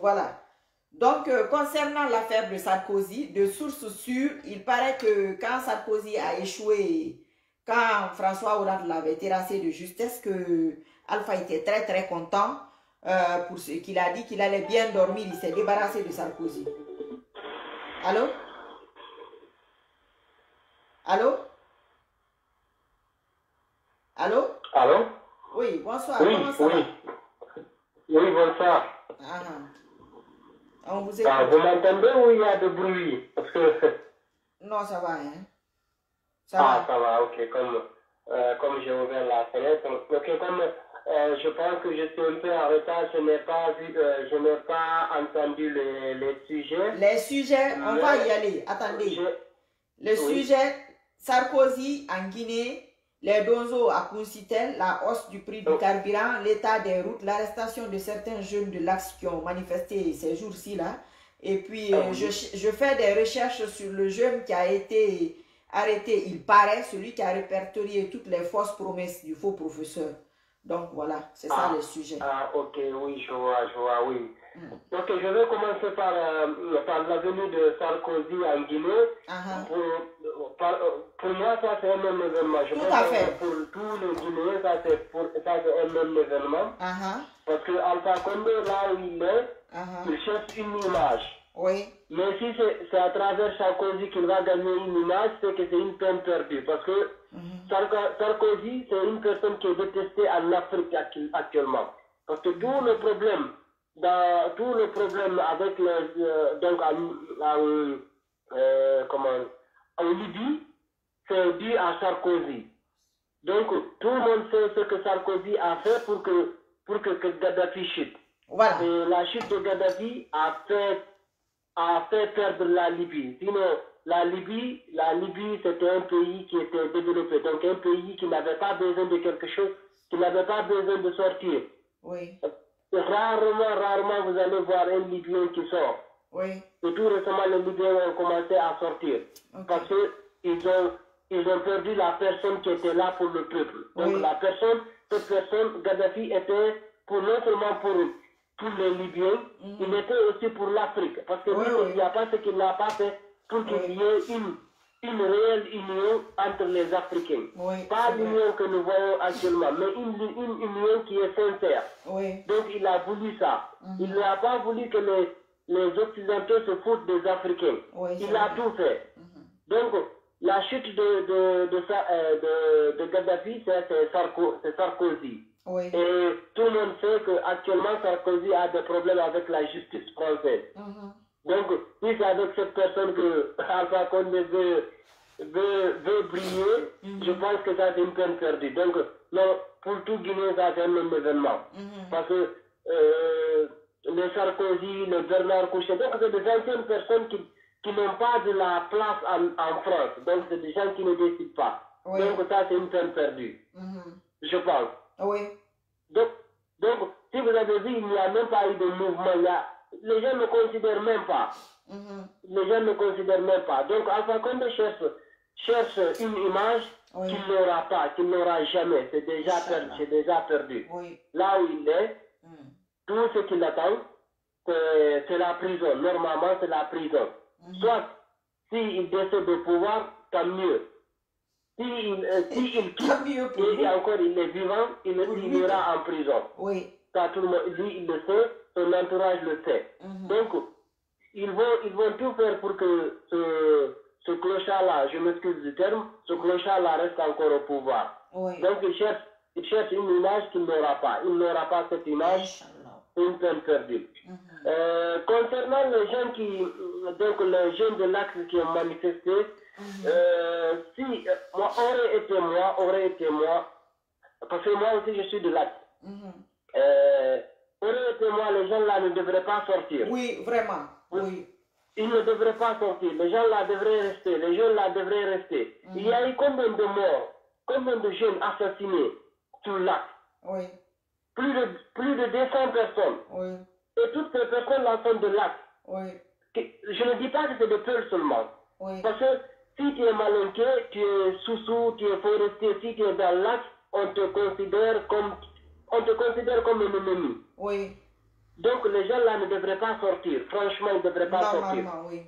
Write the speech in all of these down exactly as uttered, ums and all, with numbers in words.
Voilà. Donc, euh, concernant l'affaire de Sarkozy, de sources sûres, il paraît que quand Sarkozy a échoué, quand François Hollande l'avait terrassé de justesse, que Alpha était très très content euh, pour ce qu'il a dit qu'il allait bien dormir, il s'est débarrassé de Sarkozy. Allô? Allô? Allô? Allô? Oui, bonsoir, Oui, comment ça oui. va? Oui, bonsoir. Ah, on vous Ah, écoute. vous m'entendez ou il y a de bruit? Parce que... Non, ça va, hein? Ça Ah, va. ça va, ok. Comme, euh, comme j'ai ouvert la fenêtre. Ok, comme euh, je pense que je suis un peu en retard, je n'ai pas vu, euh, je n'ai pas entendu les, les sujets. Les sujets, on Mais va y aller. Attendez. je- Le oui. sujet, Sarkozy en Guinée, les donzos à Councitel, la hausse du prix du Oh. carburant, l'état des routes, l'arrestation de certains jeunes de l'Axe qui ont manifesté ces jours-ci là. Et puis, euh, Ah oui. je, je fais des recherches sur le jeune qui a été arrêté, il paraît, celui qui a répertorié toutes les fausses promesses du faux professeur. Donc voilà, c'est ça Ah, le sujet. ah, ok, oui, je vois, je vois, oui. Mm. Donc, je vais commencer par, euh, par la venue de Sarkozy en Guinée. Ah, Pour, par- pour moi, ça c'est un même événement. Je Tout pense à que fait. pour tous les Guinéens, ça c'est pour- ça, c'est un même événement. ah, Parce que Alpha Condé, là où il est, ah, il cherche une image. oui, Mais si c'est c'est à travers Sarkozy qu'il va gagner une image, c'est que c'est une peine perdue. Parce que Mhm. Sarko- Sarkozy, c'est une personne qui est détestée en Afrique actu- actuellement. Parce que tout le problème, dans, tout le problème avec les, euh, donc en, en, euh, comment, en Libye, c'est dû à Sarkozy. Donc tout le monde sait ce que Sarkozy a fait pour que, pour que, que Gaddafi chute. Voilà. Et la chute de Gaddafi a fait a fait perdre la Libye. Sinon, la Libye, la Libye, c'était un pays qui était développé. Donc, un pays qui n'avait pas besoin de quelque chose, qui n'avait pas besoin de sortir. Oui, Rarement, rarement, vous allez voir un Libyen qui sort. oui, Et tout récemment, les Libyens ont commencé à sortir. ok. Parce qu'ils ont, ils ont perdu la personne qui était là pour le peuple. Donc, Oui. la personne, cette personne, Gaddafi, était pour, non seulement pour, pour les Libyens, Mhm. il était aussi pour l'Afrique. Parce que Oui, lui, oui. il n'y a pas ce qu'il n'a pas fait pour qu'il Oui. y ait une, une réelle union entre les Africains. Oui, Pas c'est vrai. l'union que nous voyons actuellement, mais une, une union qui est sincère. Oui, Donc il a voulu ça. Mhm. Il n'a pas voulu que les, les Occidentaux se foutent des Africains. Oui, c'est il a vrai. tout fait. Mhm. Donc la chute de, de, de, sa- euh, de, de Gaddafi, c'est c'est Sarko- c'est Sarkozy. Oui. Et tout le monde sait qu'actuellement Sarkozy a des problèmes avec la justice française. Mhm. Donc, si c'est avec cette personne que Alpha Condé veut, veut, veut briller, Mhm. je pense que ça c'est une peine perdue. Donc, non, pour tout Guinée, ça c'est un même événement. Mhm. Parce que euh, les Sarkozy, les Bernard Kouchner, donc c'est des anciennes personnes qui, qui n'ont pas de la place en, en France. Donc, c'est des gens qui ne décident pas. Oui. Donc, ça c'est une peine perdue, Mhm. je pense. Oui, Donc, donc, si vous avez vu, il n'y a même pas eu de mouvement. Il y a, les gens ne considèrent même pas. Mhm. Les gens ne considèrent même pas. Donc, Alpha Condé cherche, cherche une image Oui. qu'il n'aura pas, qu'il n'aura jamais. C'est déjà, Inch'Allah. perdu, c'est déjà perdu. Oui. Là où il est, Mhm. tout ce qu'il attend, c'est c'est la prison. Normalement, c'est la prison. Mhm. Soit, s'il décide de pouvoir, tant mieux. S'il euh, si il quitte, Tant mieux pour et lui. encore il est vivant, il, Pour il lui. ira en prison. Oui. Ça, tout le monde, lui, il le sait, son entourage le sait. Mhm. Donc, ils vont, ils vont tout faire pour que ce, ce clochard-là, je m'excuse du terme, ce clochard-là reste encore au pouvoir. Oui. Donc, ils cherchent, ils cherchent une image qu'il n'aura pas. Il n'aura pas cette image, Inch'Allah. c'est une peine perdue. Mhm. Euh, concernant les gens qui, donc les jeunes de l'Axe qui ont manifesté, Mhm. euh, si euh, moi, aurait été moi, aurait été moi, parce que moi aussi je suis de l'Axe, Mhm. euh, aurait été moi, les gens là ne devraient pas sortir. Oui, vraiment. Oui. Ils ne devraient pas sortir. Les gens là devraient rester. Les jeunes là devraient rester. Mhm. Il y a eu combien de morts, combien de jeunes assassinés sur l'Axe? Oui. Plus de, plus de deux cents personnes. Oui. Et toutes ces personnes-là sont de l'Axe. Oui. Que- Je ne dis pas que c'est de peur seulement. Oui. Parce que si tu es malinqué, tu es sous-sous, tu es forestier, si tu es dans l'axe, on te considère comme, on te considère comme un ennemi. Oui. Donc les gens là ne devraient pas sortir. Franchement, ils ne devraient pas sortir. Oui.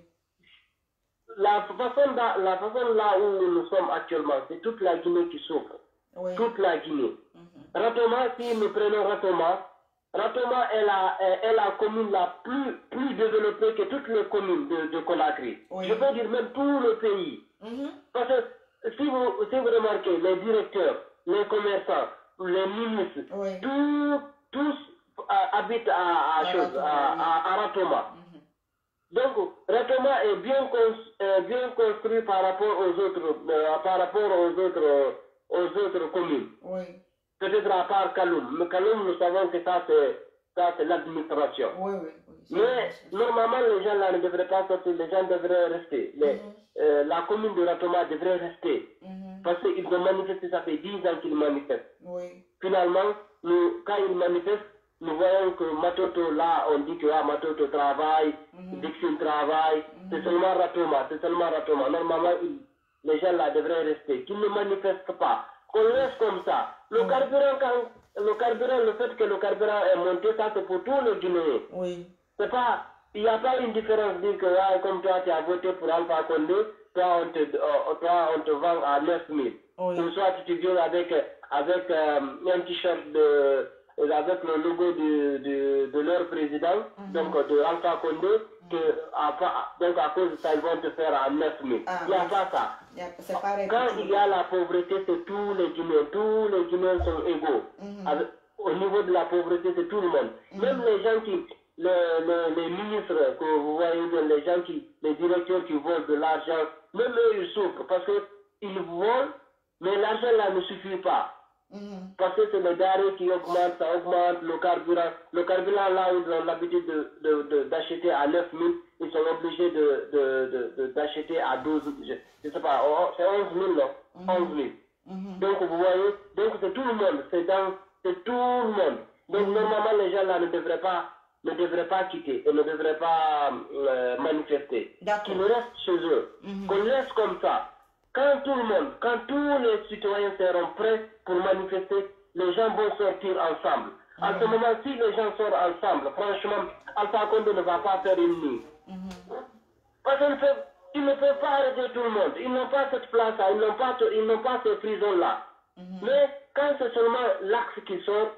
La façon, là, la façon là où nous sommes actuellement, c'est toute la Guinée qui souffre. Oui. Toute la Guinée. Mm-hmm. Ratoma, si nous prenons Ratoma, Ratoma est la, est la commune la plus, plus développée que toutes les communes de, de Conakry. Oui. Je peux dire même tout le pays. Mm-hmm. Parce que si vous, si vous remarquez, les directeurs, les commerçants, les ministres, oui. tout, tous habitent à, à, à, chose, Ratoma, à, oui. à, à Ratoma. Mm-hmm. Donc, Ratoma est bien, cons, euh, bien construit par rapport aux autres, euh, par rapport aux autres, aux autres communes. Oui. Peut-être à part Kaloum. Mais Kaloum, nous savons que ça, c'est l'administration. Oui, oui, oui, mais normalement, les gens là ne devraient pas sortir, les gens devraient rester. Les, mm-hmm. euh, la commune de Ratoma devrait rester. Mm-hmm. Parce qu'ils ont manifesté, ça fait dix ans qu'ils manifestent. Oui. Finalement, nous, quand ils manifestent, nous voyons que Matoto, là, on dit que ah, Matoto travaille, mm-hmm. Dixon travaille, mm-hmm. c'est seulement Ratoma, c'est seulement Ratoma. Normalement, ils, les gens là devraient rester, qu'ils ne manifestent pas, qu'on laisse comme ça. Le, oui. carburant, quand, le carburant, le fait que le carburant est monté, ça c'est pour tous les Guinéens. Oui. C'est pas, il n'y a pas une différence de dire que ah, comme toi tu as voté pour Alpha Condé, toi on te, euh, toi, on te vend à neuf mille. Oui. Ou soit tu viens avec, avec euh, un t-shirt de... avec le logo de, de, de leur président, mm-hmm. donc de Alpha Condé, mm-hmm. que, à, donc à cause de ça, ils vont te faire à neuf mille. Ah, il n'y a oui. pas ça. A, pareil, quand il y a la pauvreté, c'est tous les Guinéens. Tous les Guinéens sont égaux. Mm-hmm. avec, au niveau de la pauvreté, c'est tout le monde. Mm-hmm. Même les gens qui, les, les, les ministres, que vous voyez, les gens qui, les directeurs qui volent de l'argent, même eux, ils souffrent parce qu'ils volent, mais l'argent là ne suffit pas. Mmh. Parce que c'est le denrées qui augmente, ça augmente, le carburant. Le carburant, là, ils ont l'habitude d'acheter de, de, de, à neuf mille, ils sont obligés d'acheter de, de, de, à douze mille, je ne sais pas, c'est onze mille, non mmh. onze mille. Mmh. Donc, vous voyez, donc c'est tout le monde, c'est tout le monde. Donc, mmh. normalement, les gens là ne devraient pas, ne devraient pas quitter et ne devraient pas euh, manifester. Qu'ils restent chez eux, mmh. qu'on laisse comme ça. Quand tout le monde, quand tous les citoyens seront prêts pour manifester, les gens vont sortir ensemble. Mmh. À ce moment, si les gens sortent ensemble, franchement, Alpha Condé ne va pas faire une nuit. Mmh. Parce qu'ils ne peuvent pas arrêter tout le monde. Ils n'ont pas cette place-là, ils n'ont pas, ils n'ont pas ces prisons-là. Mmh. Mais quand c'est seulement l'axe qui sort,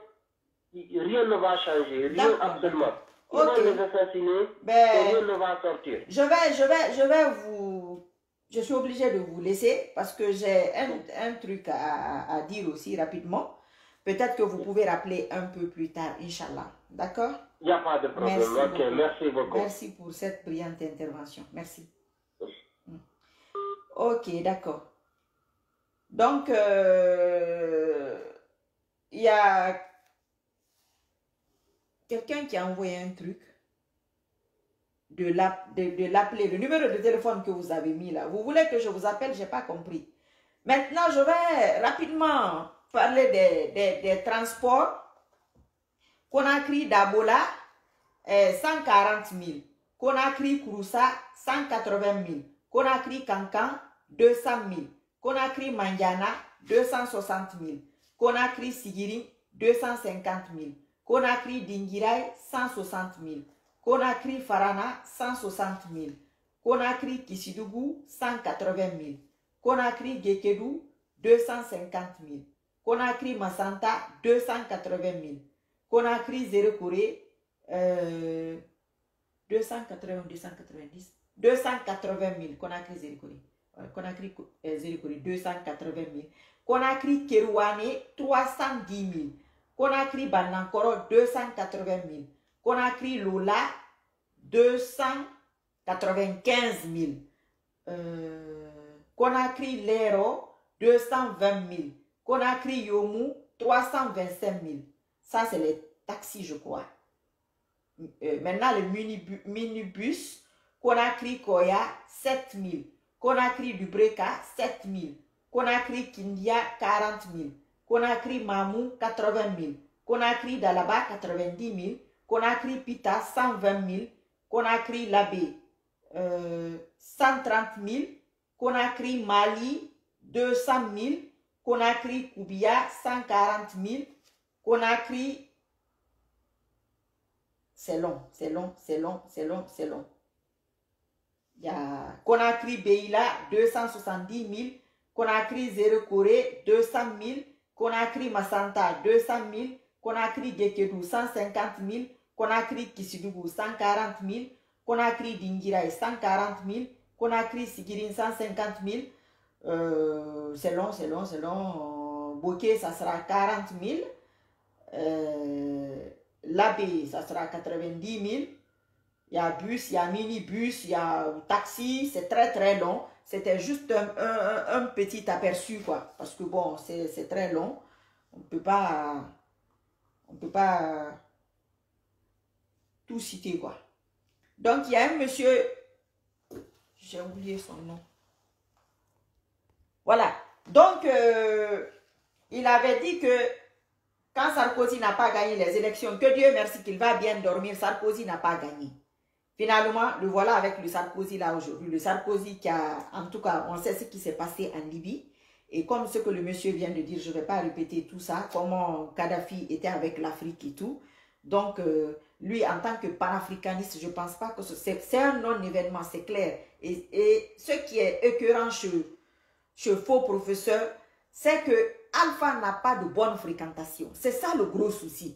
rien ne va changer, rien absolument. Ils okay. vont les assassiner, ben, et rien ne va sortir. Je vais, je vais, je vais vous... Je suis obligée de vous laisser parce que j'ai un, un truc à, à dire aussi rapidement. Peut-être que vous pouvez rappeler un peu plus tard, Inch'Allah. D'accord? Il n'y a pas de problème. Merci, okay, beaucoup. Merci beaucoup. Merci pour cette brillante intervention. Merci. Oui. Ok, d'accord. Donc, euh, il y a quelqu'un qui a envoyé un truc. de l'appeler, le numéro de téléphone que vous avez mis là. Vous voulez que je vous appelle? Je n'ai pas compris. Maintenant, je vais rapidement parler des, des, des transports. Conakry d'Abola, eh, cent quarante mille. Conakry Kouroussa, cent quatre-vingt mille. Conakry Kankan, deux cent mille. Conakry Mandiana, deux cent soixante mille. Conakry Sigiri, deux cent cinquante mille. Conakry Dingirai, cent soixante mille. Conakry Farana, cent soixante mille. Conakry Kisidougou, cent quatre-vingt mille. Conakry Gekedou, deux cent cinquante mille. Conakry Massanta, deux cent quatre-vingt mille. Conakry Zérekoré, euh, deux cent quatre-vingts, deux cent quatre-vingt-dix, deux cent quatre-vingt mille. Conakry Zérekoré. Euh, Conakry euh, Zérekoré, deux cent quatre-vingt mille. Conakry Kerouane, trois cent dix mille. Conakry Banankoro, deux cent quatre-vingt mille. Conakry Lola, deux cent quatre-vingt-quinze mille. Euh, Conakry Lero, deux cent vingt mille. Conakry Yomu, trois cent vingt-cinq mille. Ça, c'est les taxis, je crois. Euh, maintenant, le minibus, minibus, Conakry Koya, sept mille. Conakry Dubreka, sept mille. Conakry Kindia, quarante mille. Conakry Mamou, quatre-vingt mille. Conakry Dalaba, quatre-vingt-dix mille. Conakry Pita, cent vingt mille. Conakry Labé, euh, cent trente mille. Conakry Mali, deux cent mille. Conakry Koubia, cent quarante mille. Conakry c'est long, c'est long, c'est long, c'est long, c'est long. Il y a Conakry Beila, deux cent soixante-dix mille. Conakry Zéro Corée, deux cent mille. Conakry Massanta, deux cent mille. Conakry Gekedou, cent cinquante mille. Conakry Kisidougou, cent quarante mille. Conakry Dingirai, cent quarante mille. Conakry Sigirin, cent cinquante mille. Euh, c'est long, c'est long, c'est long. Bokeh, ça sera quarante mille. Euh, Labé, ça sera quatre-vingt-dix mille. Il y a bus, il y a minibus, il y a taxi. C'est très, très long. C'était juste un, un, un petit aperçu, quoi. Parce que bon, c'est très long. On ne peut pas... On ne peut pas tout citer, quoi. Donc, il y a un monsieur... J'ai oublié son nom. Voilà. Donc, euh, il avait dit que quand Sarkozy n'a pas gagné les élections, que Dieu merci qu'il va bien dormir, Sarkozy n'a pas gagné. Finalement, le voilà avec le Sarkozy là aujourd'hui. Le Sarkozy qui a, en tout cas, on sait ce qui s'est passé en Libye. Et comme ce que le monsieur vient de dire, je ne vais pas répéter tout ça, comment Kadhafi était avec l'Afrique et tout. Donc, euh, lui, en tant que panafricaniste, je ne pense pas que c'est un non-événement, c'est clair. Et, et ce qui est écœurant chez, chez faux professeurs, c'est que Alpha n'a pas de bonne fréquentation. C'est ça le gros souci.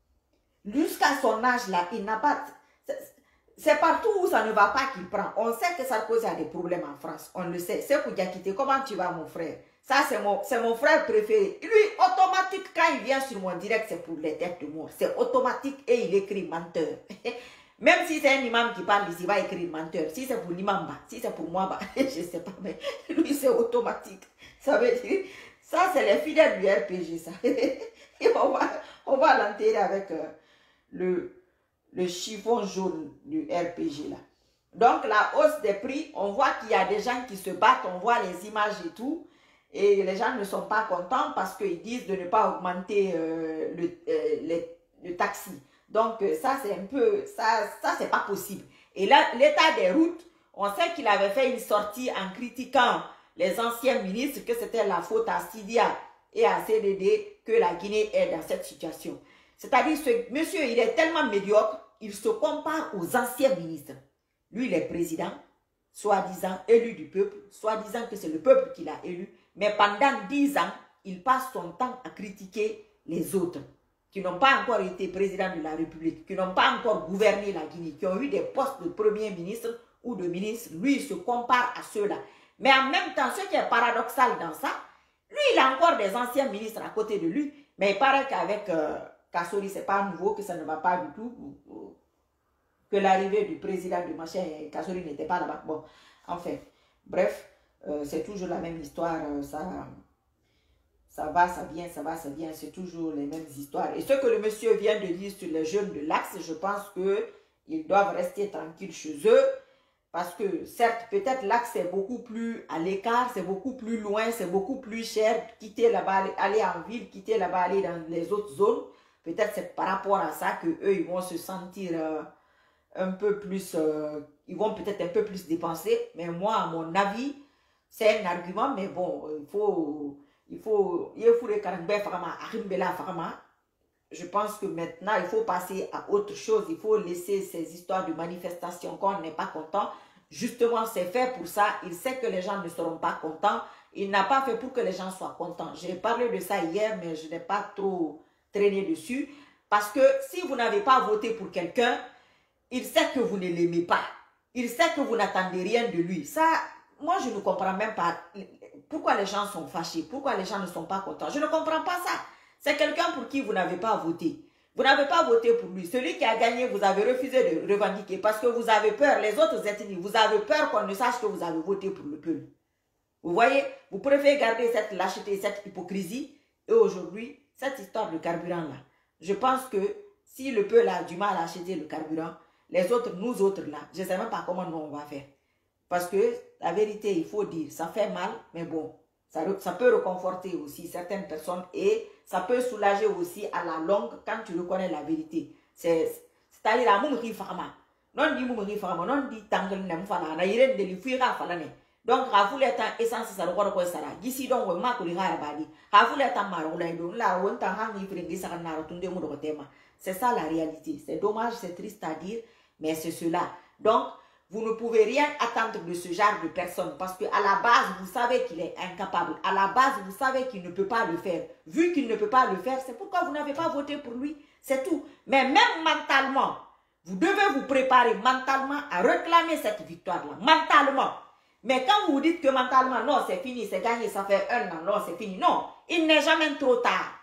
Jusqu'à son âge là, il n'a pas... C'est partout où ça ne va pas qu'il prend. On sait que Sarkozy a des problèmes en France. On le sait. C'est Koudiakité. Comment tu vas, mon frère? Ça, c'est mon, mon frère préféré. Lui, automatique, quand il vient sur mon direct, c'est pour les têtes de mort. C'est automatique et il écrit menteur. Même si c'est un imam qui parle ici, il va écrire menteur. Si c'est pour l'imam, si c'est pour moi, bah, je ne sais pas. Mais lui, c'est automatique. Ça veut dire... Ça, c'est les fidèles du R P G, ça. Et on va, on va l'enterrer avec euh, le... le chiffon jaune du R P G là. Donc la hausse des prix, on voit qu'il y a des gens qui se battent, on voit les images et tout, et les gens ne sont pas contents parce qu'ils disent de ne pas augmenter euh, le, euh, les, le taxi. Donc euh, ça c'est un peu, ça, ça c'est pas possible. Et là, l'état des routes, on sait qu'il avait fait une sortie en critiquant les anciens ministres, que c'était la faute à Sidia et à C D D que la Guinée est dans cette situation. C'est-à-dire, ce monsieur, il est tellement médiocre, il se compare aux anciens ministres. Lui, il est président, soi-disant élu du peuple, soi-disant que c'est le peuple qui l'a élu, mais pendant dix ans, il passe son temps à critiquer les autres, qui n'ont pas encore été président de la République, qui n'ont pas encore gouverné la Guinée, qui ont eu des postes de premier ministre ou de ministre. Lui, il se compare à ceux-là. Mais en même temps, ce qui est paradoxal dans ça, lui, il a encore des anciens ministres à côté de lui, mais il paraît qu'avec... Euh, Kassori, ce n'est pas nouveau, que ça ne va pas du tout, que l'arrivée du président du machin, Kassori n'était pas là-bas. Bon, enfin, bref, euh, c'est toujours la même histoire, ça, ça va, ça vient, ça va, ça vient, c'est toujours les mêmes histoires. Et ce que le monsieur vient de dire sur les jeunes de l'Axe, je pense qu'ils doivent rester tranquilles chez eux, parce que certes, peut-être l'Axe est beaucoup plus à l'écart, c'est beaucoup plus loin, c'est beaucoup plus cher, quitter là-bas, aller en ville, quitter là-bas, aller dans les autres zones. Peut-être c'est par rapport à ça que eux ils vont se sentir euh, un peu plus, euh, ils vont peut-être un peu plus dépenser. Mais moi, à mon avis, c'est un argument, mais bon, il faut, il faut, il faut je pense que maintenant, il faut passer à autre chose. Il faut laisser ces histoires de manifestation quand on n'est pas content. Justement, c'est fait pour ça. Il sait que les gens ne seront pas contents. Il n'a pas fait pour que les gens soient contents. J'ai parlé de ça hier, mais je n'ai pas trop... traîner dessus, parce que si vous n'avez pas voté pour quelqu'un, il sait que vous ne l'aimez pas, il sait que vous n'attendez rien de lui. Ça, moi je ne comprends même pas pourquoi les gens sont fâchés, pourquoi les gens ne sont pas contents. Je ne comprends pas ça. C'est quelqu'un pour qui vous n'avez pas voté. Vous n'avez pas voté pour lui. Celui qui a gagné, vous avez refusé de revendiquer parce que vous avez peur, les autres ethnies, vous avez peur qu'on ne sache que vous avez voté pour le peuple. Vous voyez, vous préférez garder cette lâcheté, cette hypocrisie, et aujourd'hui, cette histoire de carburant là, je pense que si le peuple a du mal à acheter le carburant, les autres, nous autres là, je ne sais même pas comment nous on va faire. Parce que la vérité, il faut dire, ça fait mal, mais bon, ça, ça peut réconforter aussi certaines personnes et ça peut soulager aussi à la longue quand tu reconnais la vérité. C'est-à-dire, à mon mari farma, non dit mon mari farma, non dit tangle nem fala, na yire de li fuira fala ne. Donc, vous les temps essence ça le quoi ça là. D'ici donc on m'a collé à badi. Vous les temps marron là là on t'a hangi fringi ça na rotunde mo do tema. C'est ça la réalité. C'est dommage, c'est triste à dire, mais c'est cela. Donc, vous ne pouvez rien attendre de ce genre de personne parce que à la base, vous savez qu'il est incapable. À la base, vous savez qu'il ne peut pas le faire. Vu qu'il ne peut pas le faire, c'est pourquoi vous n'avez pas voté pour lui. C'est tout. Mais même mentalement, vous devez vous préparer mentalement à réclamer cette victoire-là. Mentalement. Mais quand vous dites que mentalement, non, c'est fini, c'est gagné, ça fait un an, non, c'est fini. Non, il n'est jamais trop tard.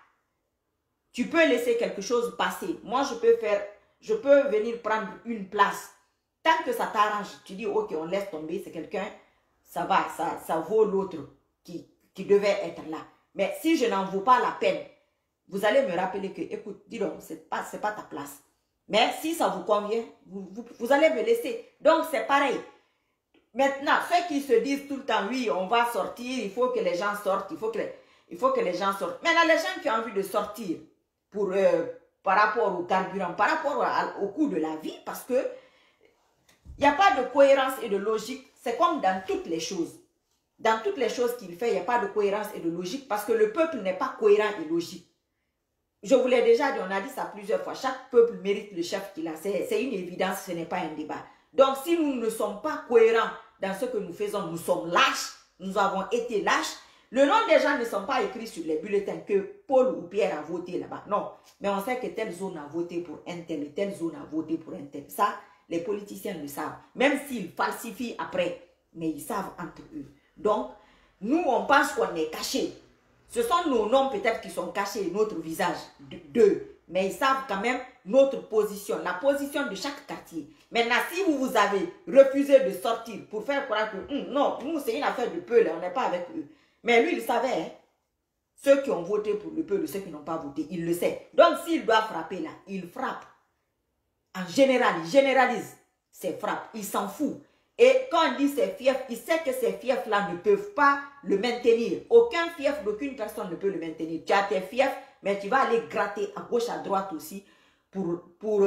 Tu peux laisser quelque chose passer. Moi, je peux faire, je peux venir prendre une place. Tant que ça t'arrange, tu dis, ok, on laisse tomber, c'est quelqu'un, ça va, ça, ça vaut l'autre qui, qui devait être là. Mais si je n'en vaux pas la peine, vous allez me rappeler que, écoute, dis donc, ce n'est pas, c'est pas ta place. Mais si ça vous convient, vous, vous, vous allez me laisser. Donc, c'est pareil. Maintenant, ceux qui se disent tout le temps, oui, on va sortir, il faut que les gens sortent, il faut que les, il faut que les gens sortent. Maintenant, les gens qui ont envie de sortir pour, euh, par rapport au carburant, par rapport à, au coût de la vie, parce que il n'y a pas de cohérence et de logique. C'est comme dans toutes les choses. Dans toutes les choses qu'il fait, il n'y a pas de cohérence et de logique parce que le peuple n'est pas cohérent et logique. Je vous l'ai déjà dit, on a dit ça plusieurs fois. Chaque peuple mérite le chef qu'il a. C'est une évidence, ce n'est pas un débat. Donc, si nous ne sommes pas cohérents dans ce que nous faisons, nous sommes lâches, nous avons été lâches. Le nom des gens ne sont pas écrits sur les bulletins que Paul ou Pierre a voté là-bas. Non, mais on sait que telle zone a voté pour un tel et telle zone a voté pour un tel. Ça, les politiciens le savent. Même s'ils falsifient après, mais ils savent entre eux. Donc, nous, on pense qu'on est cachés. Ce sont nos noms peut-être qui sont cachés, notre visage d'eux. Mais ils savent quand même notre position, la position de chaque quartier. Maintenant, si vous, vous avez refusé de sortir pour faire croire que hum, non, nous, c'est une affaire de peuple, on n'est pas avec eux. Mais lui, il savait, hein, ceux qui ont voté pour le peuple, ceux qui n'ont pas voté, il le sait. Donc, s'il doit frapper là, il frappe. En général, il généralise ses frappes, il s'en fout. Et quand on dit ses fiefs, il sait que ces fiefs-là ne peuvent pas le maintenir. Aucun fief d'aucune personne ne peut le maintenir. Tu as tes fiefs, mais tu vas aller gratter à gauche, à droite aussi pour, pour,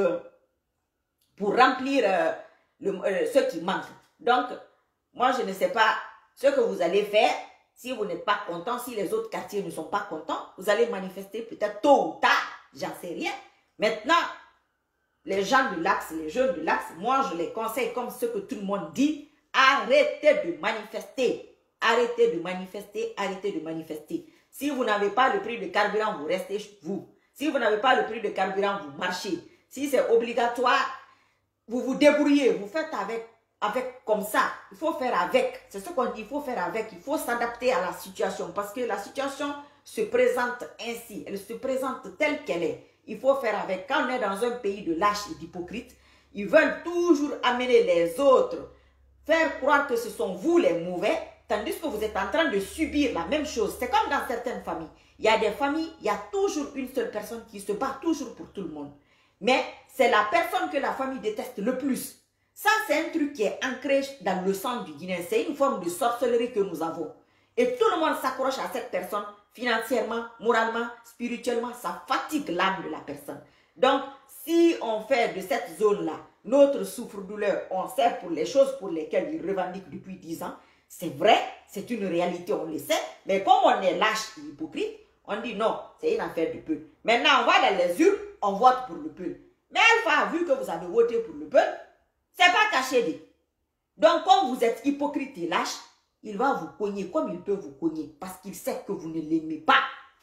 pour remplir euh, le, euh, ce qui manque. Donc, moi, je ne sais pas ce que vous allez faire. Si vous n'êtes pas content, si les autres quartiers ne sont pas contents, vous allez manifester peut-être tôt ou tard, j'en sais rien. Maintenant, les gens de l'Axe, les jeunes de l'Axe, moi je les conseille comme ce que tout le monde dit, arrêtez de manifester, arrêtez de manifester, arrêtez de manifester. Si vous n'avez pas le prix de carburant, vous restez chez vous. Si vous n'avez pas le prix de carburant, vous marchez. Si c'est obligatoire, vous vous débrouillez, vous faites avec, avec comme ça. Il faut faire avec, c'est ce qu'on dit, il faut faire avec, il faut s'adapter à la situation parce que la situation se présente ainsi, elle se présente telle qu'elle est. Il faut faire avec. Quand on est dans un pays de lâches et d'hypocrites, ils veulent toujours amener les autres, faire croire que ce sont vous les mauvais, tandis que vous êtes en train de subir la même chose. C'est comme dans certaines familles. Il y a des familles, il y a toujours une seule personne qui se bat toujours pour tout le monde. Mais c'est la personne que la famille déteste le plus. Ça, c'est un truc qui est ancré dans le sang du Guinéen. C'est une forme de sorcellerie que nous avons. Et tout le monde s'accroche à cette personne. Financièrement, moralement, spirituellement, ça fatigue l'âme de la personne. Donc, si on fait de cette zone-là notre souffre-douleur, on sait pour les choses pour lesquelles ils revendiquent depuis dix ans, c'est vrai, c'est une réalité, on le sait, mais comme on est lâche et hypocrite, on dit non, c'est une affaire du peuple. Maintenant, on va dans les urnes, on vote pour le peuple. Mais Alpha, vu que vous avez voté pour le peuple, c'est pas caché. Donc, comme vous êtes hypocrite et lâche, il va vous cogner comme il peut vous cogner parce qu'il sait que vous ne l'aimez pas.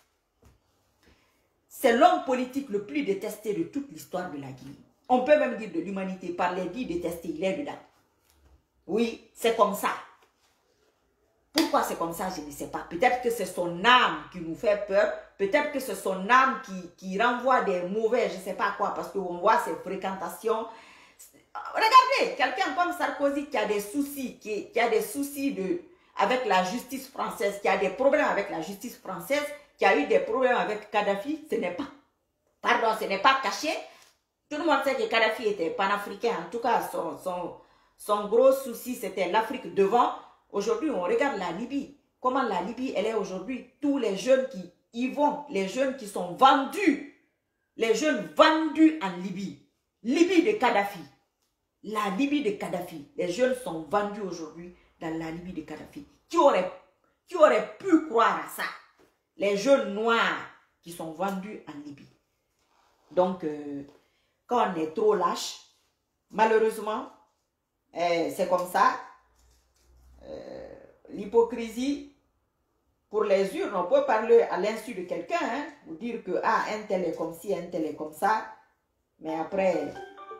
C'est l'homme politique le plus détesté de toute l'histoire de la Guinée. On peut même dire de l'humanité. Par les dits détestés, il est dedans. Oui, c'est comme ça. Pourquoi c'est comme ça, je ne sais pas. Peut-être que c'est son âme qui nous fait peur. Peut-être que c'est son âme qui, qui renvoie des mauvais, je ne sais pas quoi, parce qu'on voit ses fréquentations. Regardez, quelqu'un comme Sarkozy qui a des soucis, qui, qui a des soucis de... avec la justice française, qui a des problèmes avec la justice française, qui a eu des problèmes avec Kadhafi, ce n'est pas, pardon, ce n'est pas caché. Tout le monde sait que Kadhafi était panafricain. En tout cas, son, son, son gros souci, c'était l'Afrique devant. Aujourd'hui, on regarde la Libye. Comment la Libye, elle est aujourd'hui. Tous les jeunes qui y vont, les jeunes qui sont vendus, les jeunes vendus en Libye. Libye de Kadhafi. La Libye de Kadhafi. Les jeunes sont vendus aujourd'hui dans la Libye de Kadhafi. Qui aurait, qui aurait pu croire à ça? Les jeunes noirs qui sont vendus en Libye. Donc, euh, quand on est trop lâche, malheureusement, euh, c'est comme ça. Euh, L'hypocrisie, pour les urnes, on peut parler à l'insu de quelqu'un, hein, ou dire que ah, un tel est comme ci, un tel est comme ça. Mais après...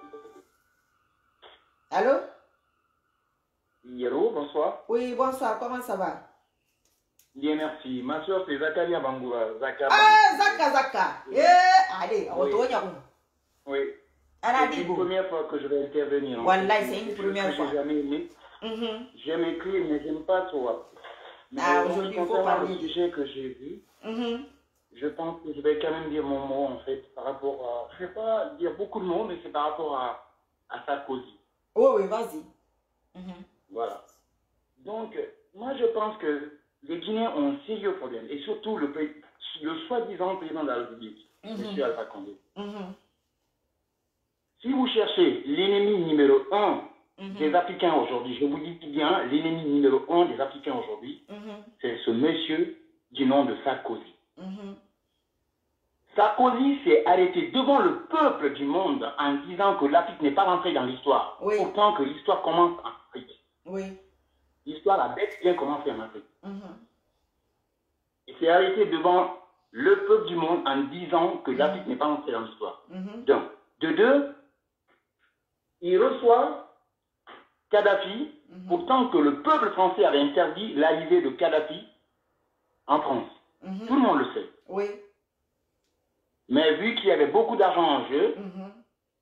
Allô? Oui, allô, bonsoir. Oui, bonsoir, comment ça va? Bien, merci. Ma soeur, c'est Zakaria Bangoura. Zaka Ah, Zaka, Zaka. Eh, allez, on oui. te Oui. C'est une première fois que je vais intervenir. Voilà, c'est une première fois. Je n'ai jamais aimé. Mm-hmm. J'aime écrire, mais j'aime pas trop. Mais ah, aujourd'hui, il faut parler. Le sujet que j'ai vu, mm-hmm. je pense que je vais quand même dire mon mot, en fait, par rapport à... Je ne vais pas dire beaucoup de mots, mais c'est par rapport à, à Sarkozy. Oui, oui, vas-y. Mm-hmm. Voilà. Donc, moi, je pense que les Guinéens ont un sérieux problème, et surtout le, le soi-disant président de la République, mm-hmm. M. Alpha Condé. Mm-hmm. Si vous cherchez l'ennemi numéro un mm-hmm. des Africains aujourd'hui, je vous dis bien, l'ennemi numéro un des Africains aujourd'hui, mm-hmm. c'est ce monsieur du nom de Sarkozy. Mm-hmm. Sarkozy s'est arrêté devant le peuple du monde en disant que l'Afrique n'est pas rentrée dans l'histoire, oui. pourtant que l'histoire commence en Afrique. Oui. L'histoire a bel et bien commencé en Afrique. Mm-hmm. Il s'est arrêté devant le peuple du monde en disant que l'Afrique mm-hmm. n'est pas rentrée dans l'histoire. Mm-hmm. Donc, de deux, il reçoit Kadhafi, mm-hmm. pourtant que le peuple français avait interdit l'arrivée de Kadhafi en France. Mm-hmm. Tout le monde le sait. Oui. Mais vu qu'il y avait beaucoup d'argent en jeu, mm-hmm.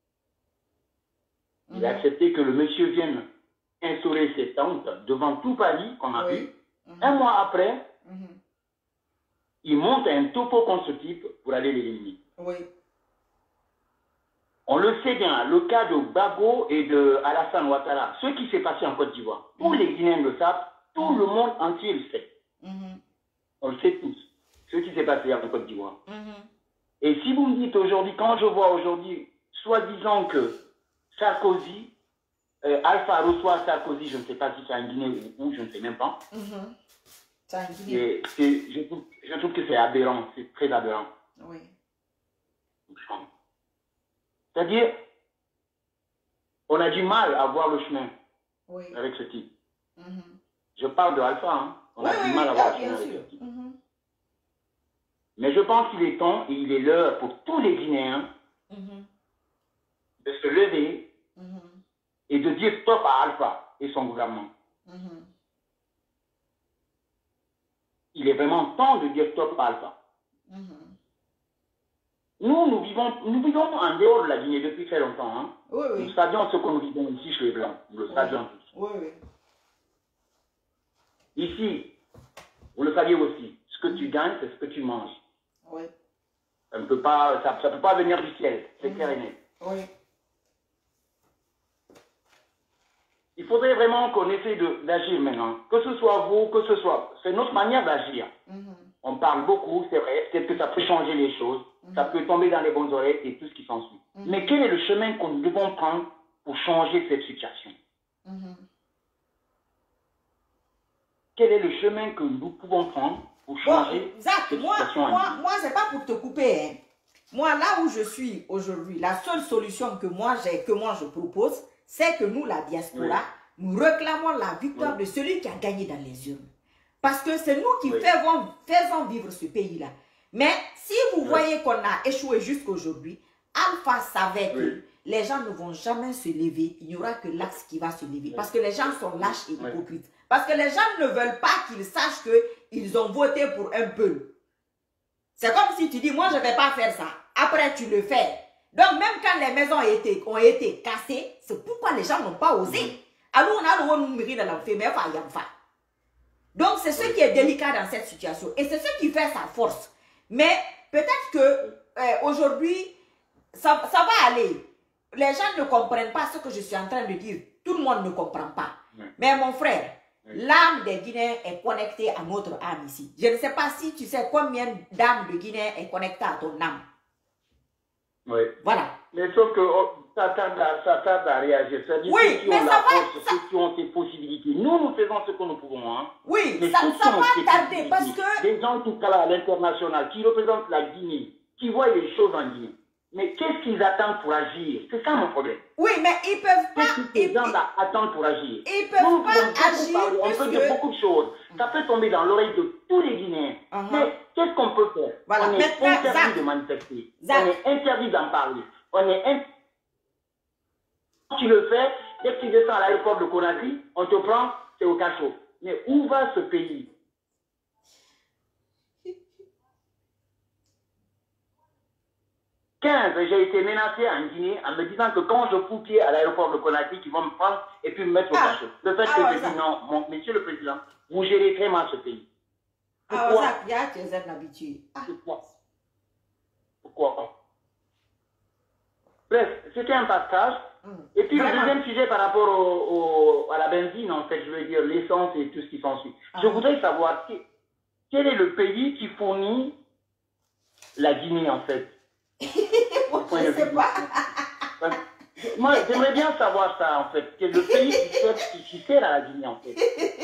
il a accepté que le monsieur vienne instaurer ses tentes devant tout Paris, qu'on a oui. vu. Mm-hmm. Un mois après, mm-hmm. il monte un topo contre ce type pour aller l'éliminer. Oui. On le sait bien, le cas de Bago et de Alassane Ouattara, ce qui s'est passé en Côte d'Ivoire, tous mm-hmm. les Guinéens le savent, tout mm-hmm. le monde entier le sait. Mm-hmm. On le sait tous, ce qui s'est passé en Côte d'Ivoire. Mm-hmm. Et si vous me dites aujourd'hui, quand je vois aujourd'hui, soi-disant que Sarkozy, euh, Alpha reçoit Sarkozy, je ne sais pas si c'est en Guinée ou, ou je ne sais même pas. Mm-hmm. C'est en Guinée. Et je, trouve, je trouve que c'est aberrant, c'est très aberrant. Oui. C'est-à-dire, on a du mal à voir le chemin oui. avec ce type. Mm-hmm. Je parle de Alpha, hein. On oui, a oui, du mal oui, à voir ah, le chemin bien avec sûr. ce type. Mm-hmm. Mais je pense qu'il est temps et il est l'heure pour tous les Guinéens mm-hmm. de se lever mm-hmm. et de dire stop à Alpha et son gouvernement. Mm-hmm. Il est vraiment temps de dire stop à Alpha. Mm-hmm. Nous, nous vivons, nous vivons en dehors de la Guinée depuis très longtemps. Hein. Oui, oui. Nous savions ce que nous vivons ici chez les Blancs. Nous le oui. savions tous. Oui, oui. Ici, vous le saviez aussi, ce que tu gagnes, c'est ce que tu manges. Oui. Ça ne peut pas, ça, ça peut pas venir du ciel, c'est mmh. clair et net. Oui. Il faudrait vraiment qu'on essaie d'agir maintenant. Que ce soit vous, que ce soit... C'est notre manière d'agir. Mmh. On parle beaucoup, c'est vrai, peut-être que ça peut changer les choses, mmh. ça peut tomber dans les bonnes oreilles et tout ce qui s'ensuit. Mmh. Mais quel est le chemin que nous devons prendre pour changer cette situation? Mmh. Quel est le chemin que nous pouvons prendre pour changer bon, Zach, cette moi, situation? Moi, moi c'est pas pour te couper. Hein. Moi, là où je suis aujourd'hui, la seule solution que moi j'ai, que moi je propose, c'est que nous, la diaspora, oui. nous réclamons la victoire oui. de celui qui a gagné dans les urnes. Parce que c'est nous qui oui. faisons, faisons vivre ce pays-là. Mais si vous oui. voyez qu'on a échoué jusqu'aujourd'hui, Alpha savait oui. que les gens ne vont jamais se lever. Il n'y aura que l'axe qui va se lever. Oui. Parce que les gens sont lâches et oui. hypocrites. Parce que les gens ne veulent pas qu'ils sachent qu'ils ont voté pour un peuple. C'est comme si tu dis, moi je ne vais pas faire ça. Après tu le fais. Donc même quand les maisons ont été, ont été cassées, c'est pourquoi les gens n'ont pas osé. Alors on a le numéro de l'enfer, mais il y a donc c'est ce qui est délicat dans cette situation. Et c'est ce qui fait sa force. Mais peut-être que euh, aujourd'hui, ça, ça va aller. Les gens ne comprennent pas ce que je suis en train de dire. Tout le monde ne comprend pas. Oui. Mais mon frère, oui. l'âme des Guinéens est connectée à notre âme ici. Je ne sais pas si tu sais combien d'âmes de Guinéens est connectée à ton âme. Oui. Voilà. Mais sauf que oh, ça tarde à, ça tarde à réagir. Oui, mais ça va. Force, ça... Ceux qui ont ces possibilités. Nous, nous faisons ce que nous pouvons. Hein. Oui, mais ça, ça va tarder parce que... Des gens qui travaillent à l'international, qui représentent la Guinée, qui voient les choses en Guinée. Mais qu'est-ce qu'ils attendent pour agir? C'est ça mon problème. Oui, mais ils peuvent pas... Qu'est-ce que ces gens-là attendent pour agir? Ils peuvent nous, pas agir parler, on peut dire beaucoup de choses. Ça peut tomber dans l'oreille de tous les Guinéens. Uh -huh. Mais qu'est-ce qu'on peut faire? Voilà. On est Maintenant, interdit Zach, de manifester. Zach. On est interdit d'en parler. On est in... Quand tu le fais, dès que tu descends à l'aéroport de Conakry, on te prend, c'est au cachot. Mais où va ce pays? quinze, j'ai été menacé en Guinée en me disant que quand je fous pied à l'aéroport de Conakry, qu'ils vont me prendre et puis me mettre au ah. cachot. Le fait ah, que ouais, je dis non, mon, monsieur le président, vous gérez très mal ce pays. Pourquoi? Ah, ouais, ça, tu es habitué. Ah. Pourquoi? Pourquoi? Bref, c'était un passage. Mmh. Et puis Vraiment? Le deuxième sujet par rapport au, au, à la benzine, en fait, je veux dire l'essence et tout ce qui s'ensuit. Ah. Je voudrais savoir quel est le pays qui fournit la Guinée, en fait. Je ne sais pas. Moi, j'aimerais bien savoir ça, en fait. Quel est le pays qui sert, qui, qui sert à la Guinée, en fait.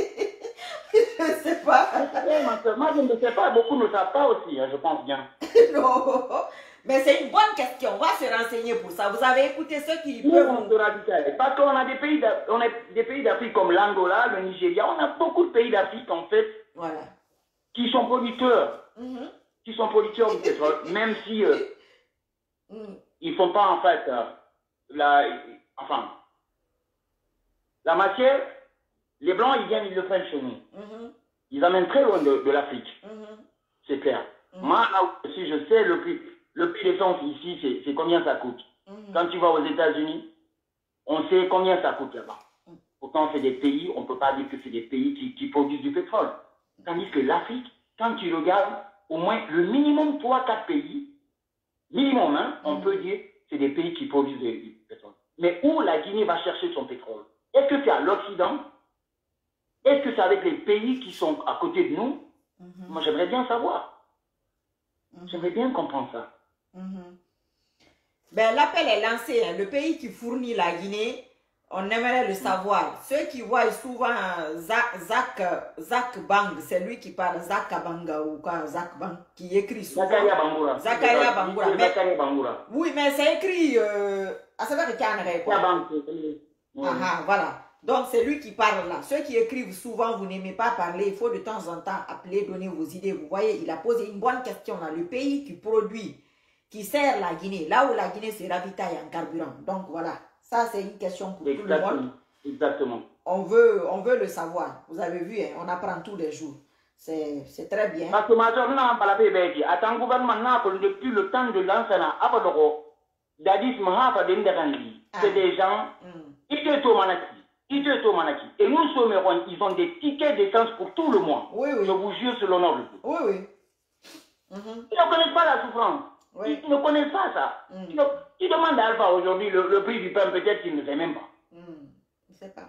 Je ne sais pas. Moi, je ne sais pas. Beaucoup ne savent pas aussi, hein, je pense bien. Non. Mais c'est une bonne question. On va se renseigner pour ça. Vous avez écouté ceux qui Nous, peuvent... on se radicalise. Parce qu'on a des pays d'Afrique comme l'Angola, le Nigeria. On a beaucoup de pays d'Afrique, en fait, voilà. qui sont producteurs. Mm-hmm. Qui sont producteurs du pétrole, même si... Euh, Mm. ils ne font pas en fait euh, la, enfin, la matière, les blancs ils viennent, ils le prennent chez nous. Mm-hmm. Ils amènent très loin de, de l'Afrique. Mm-hmm. C'est clair. Mm-hmm. Moi, là aussi, je sais le prix, le prix d'essence ici, c'est combien ça coûte. Mm-hmm. Quand tu vas aux États-Unis, on sait combien ça coûte là-bas. Mm-hmm. Pourtant, c'est des pays, on ne peut pas dire que c'est des pays qui, qui produisent du pétrole. Tandis que l'Afrique, quand tu regardes, au moins le minimum trois quatre pays, minimum, hein, on mmh. peut dire, c'est des pays qui produisent du, du pétrole. Mais où la Guinée va chercher son pétrole? Est-ce que c'est à l'Occident? Est-ce que c'est avec les pays qui sont à côté de nous? mmh. Moi, j'aimerais bien savoir. mmh. J'aimerais bien comprendre ça. mmh. Ben, l'appel est lancé. Hein. Le pays qui fournit la Guinée, on aimerait le savoir. Ceux qui voient souvent Zach, Zach, Zach Bang, c'est lui qui parle, Zach Banga ou quoi, Zach Bang, qui écrit souvent. Zakaria Bangoura. Zakaria Bangoura. Mais, Zakaria Bangoura. Oui, mais c'est écrit euh, à savoir qu'il y a un quoi. Ah, ah, voilà. Donc c'est lui qui parle là. Ceux qui écrivent souvent, vous n'aimez pas parler, il faut de temps en temps appeler, donner vos idées. Vous voyez, il a posé une bonne question là. Le pays qui produit, qui sert la Guinée, là où la Guinée se ravitaille en carburant. Donc voilà. Ça, c'est une question pour Exactement. tout le monde. Exactement. On veut, on veut le savoir. Vous avez vu, hein, on apprend tous les jours. C'est très bien. Parce que major, non, pas la paix, attends, gouvernement, depuis le temps de l'ancien, Dadis Mahafa d'Inderandi, c'est des gens, ils te tomanaki, ils te tomanaki. Et nous sommes, ils ont des tickets d'essence pour tout le mois. Oui, oui. Je vous jure sur l'honneur. Oui, oui. Mm -hmm. Ils ne connaissent pas la souffrance. Oui. Ils ne connaissent pas ça. Mm. Tu, tu demandes à Alpha aujourd'hui le, le prix du pain, peut-être qu'il ne sait même pas. Mm. Il ne sait pas.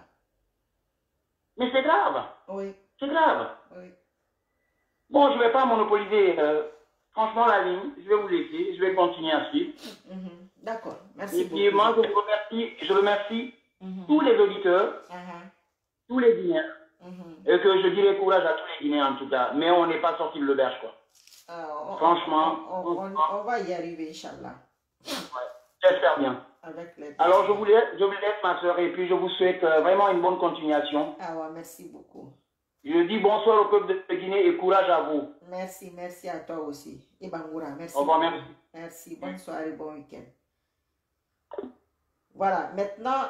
Mais c'est grave. Oui. C'est grave. Oui. Bon, je ne vais pas monopoliser euh, franchement la ligne. Je vais vous laisser. Je vais continuer à suivre. Mm -hmm. D'accord. Merci. Et puis moi, je vous remercie. Je remercie mm -hmm. tous les auditeurs, uh -huh. tous les Guinéens. Mm -hmm. Et que je dirais courage à tous les Guinéens en tout cas. Mais on n'est pas sorti de l'auberge, quoi. Euh, Franchement, on, on, on, on va y arriver, Inch'Allah. Ouais, j'espère bien. Avec les... Alors, je vous, laisse, je vous laisse, ma soeur, et puis je vous souhaite euh, vraiment une bonne continuation. Ah ouais, merci beaucoup. Je dis bonsoir au peuple de Guinée et courage à vous. Merci, merci à toi aussi. Et Bangoura, merci. Au revoir, merci. Merci, bonne soirée, bon week-end. Voilà, maintenant...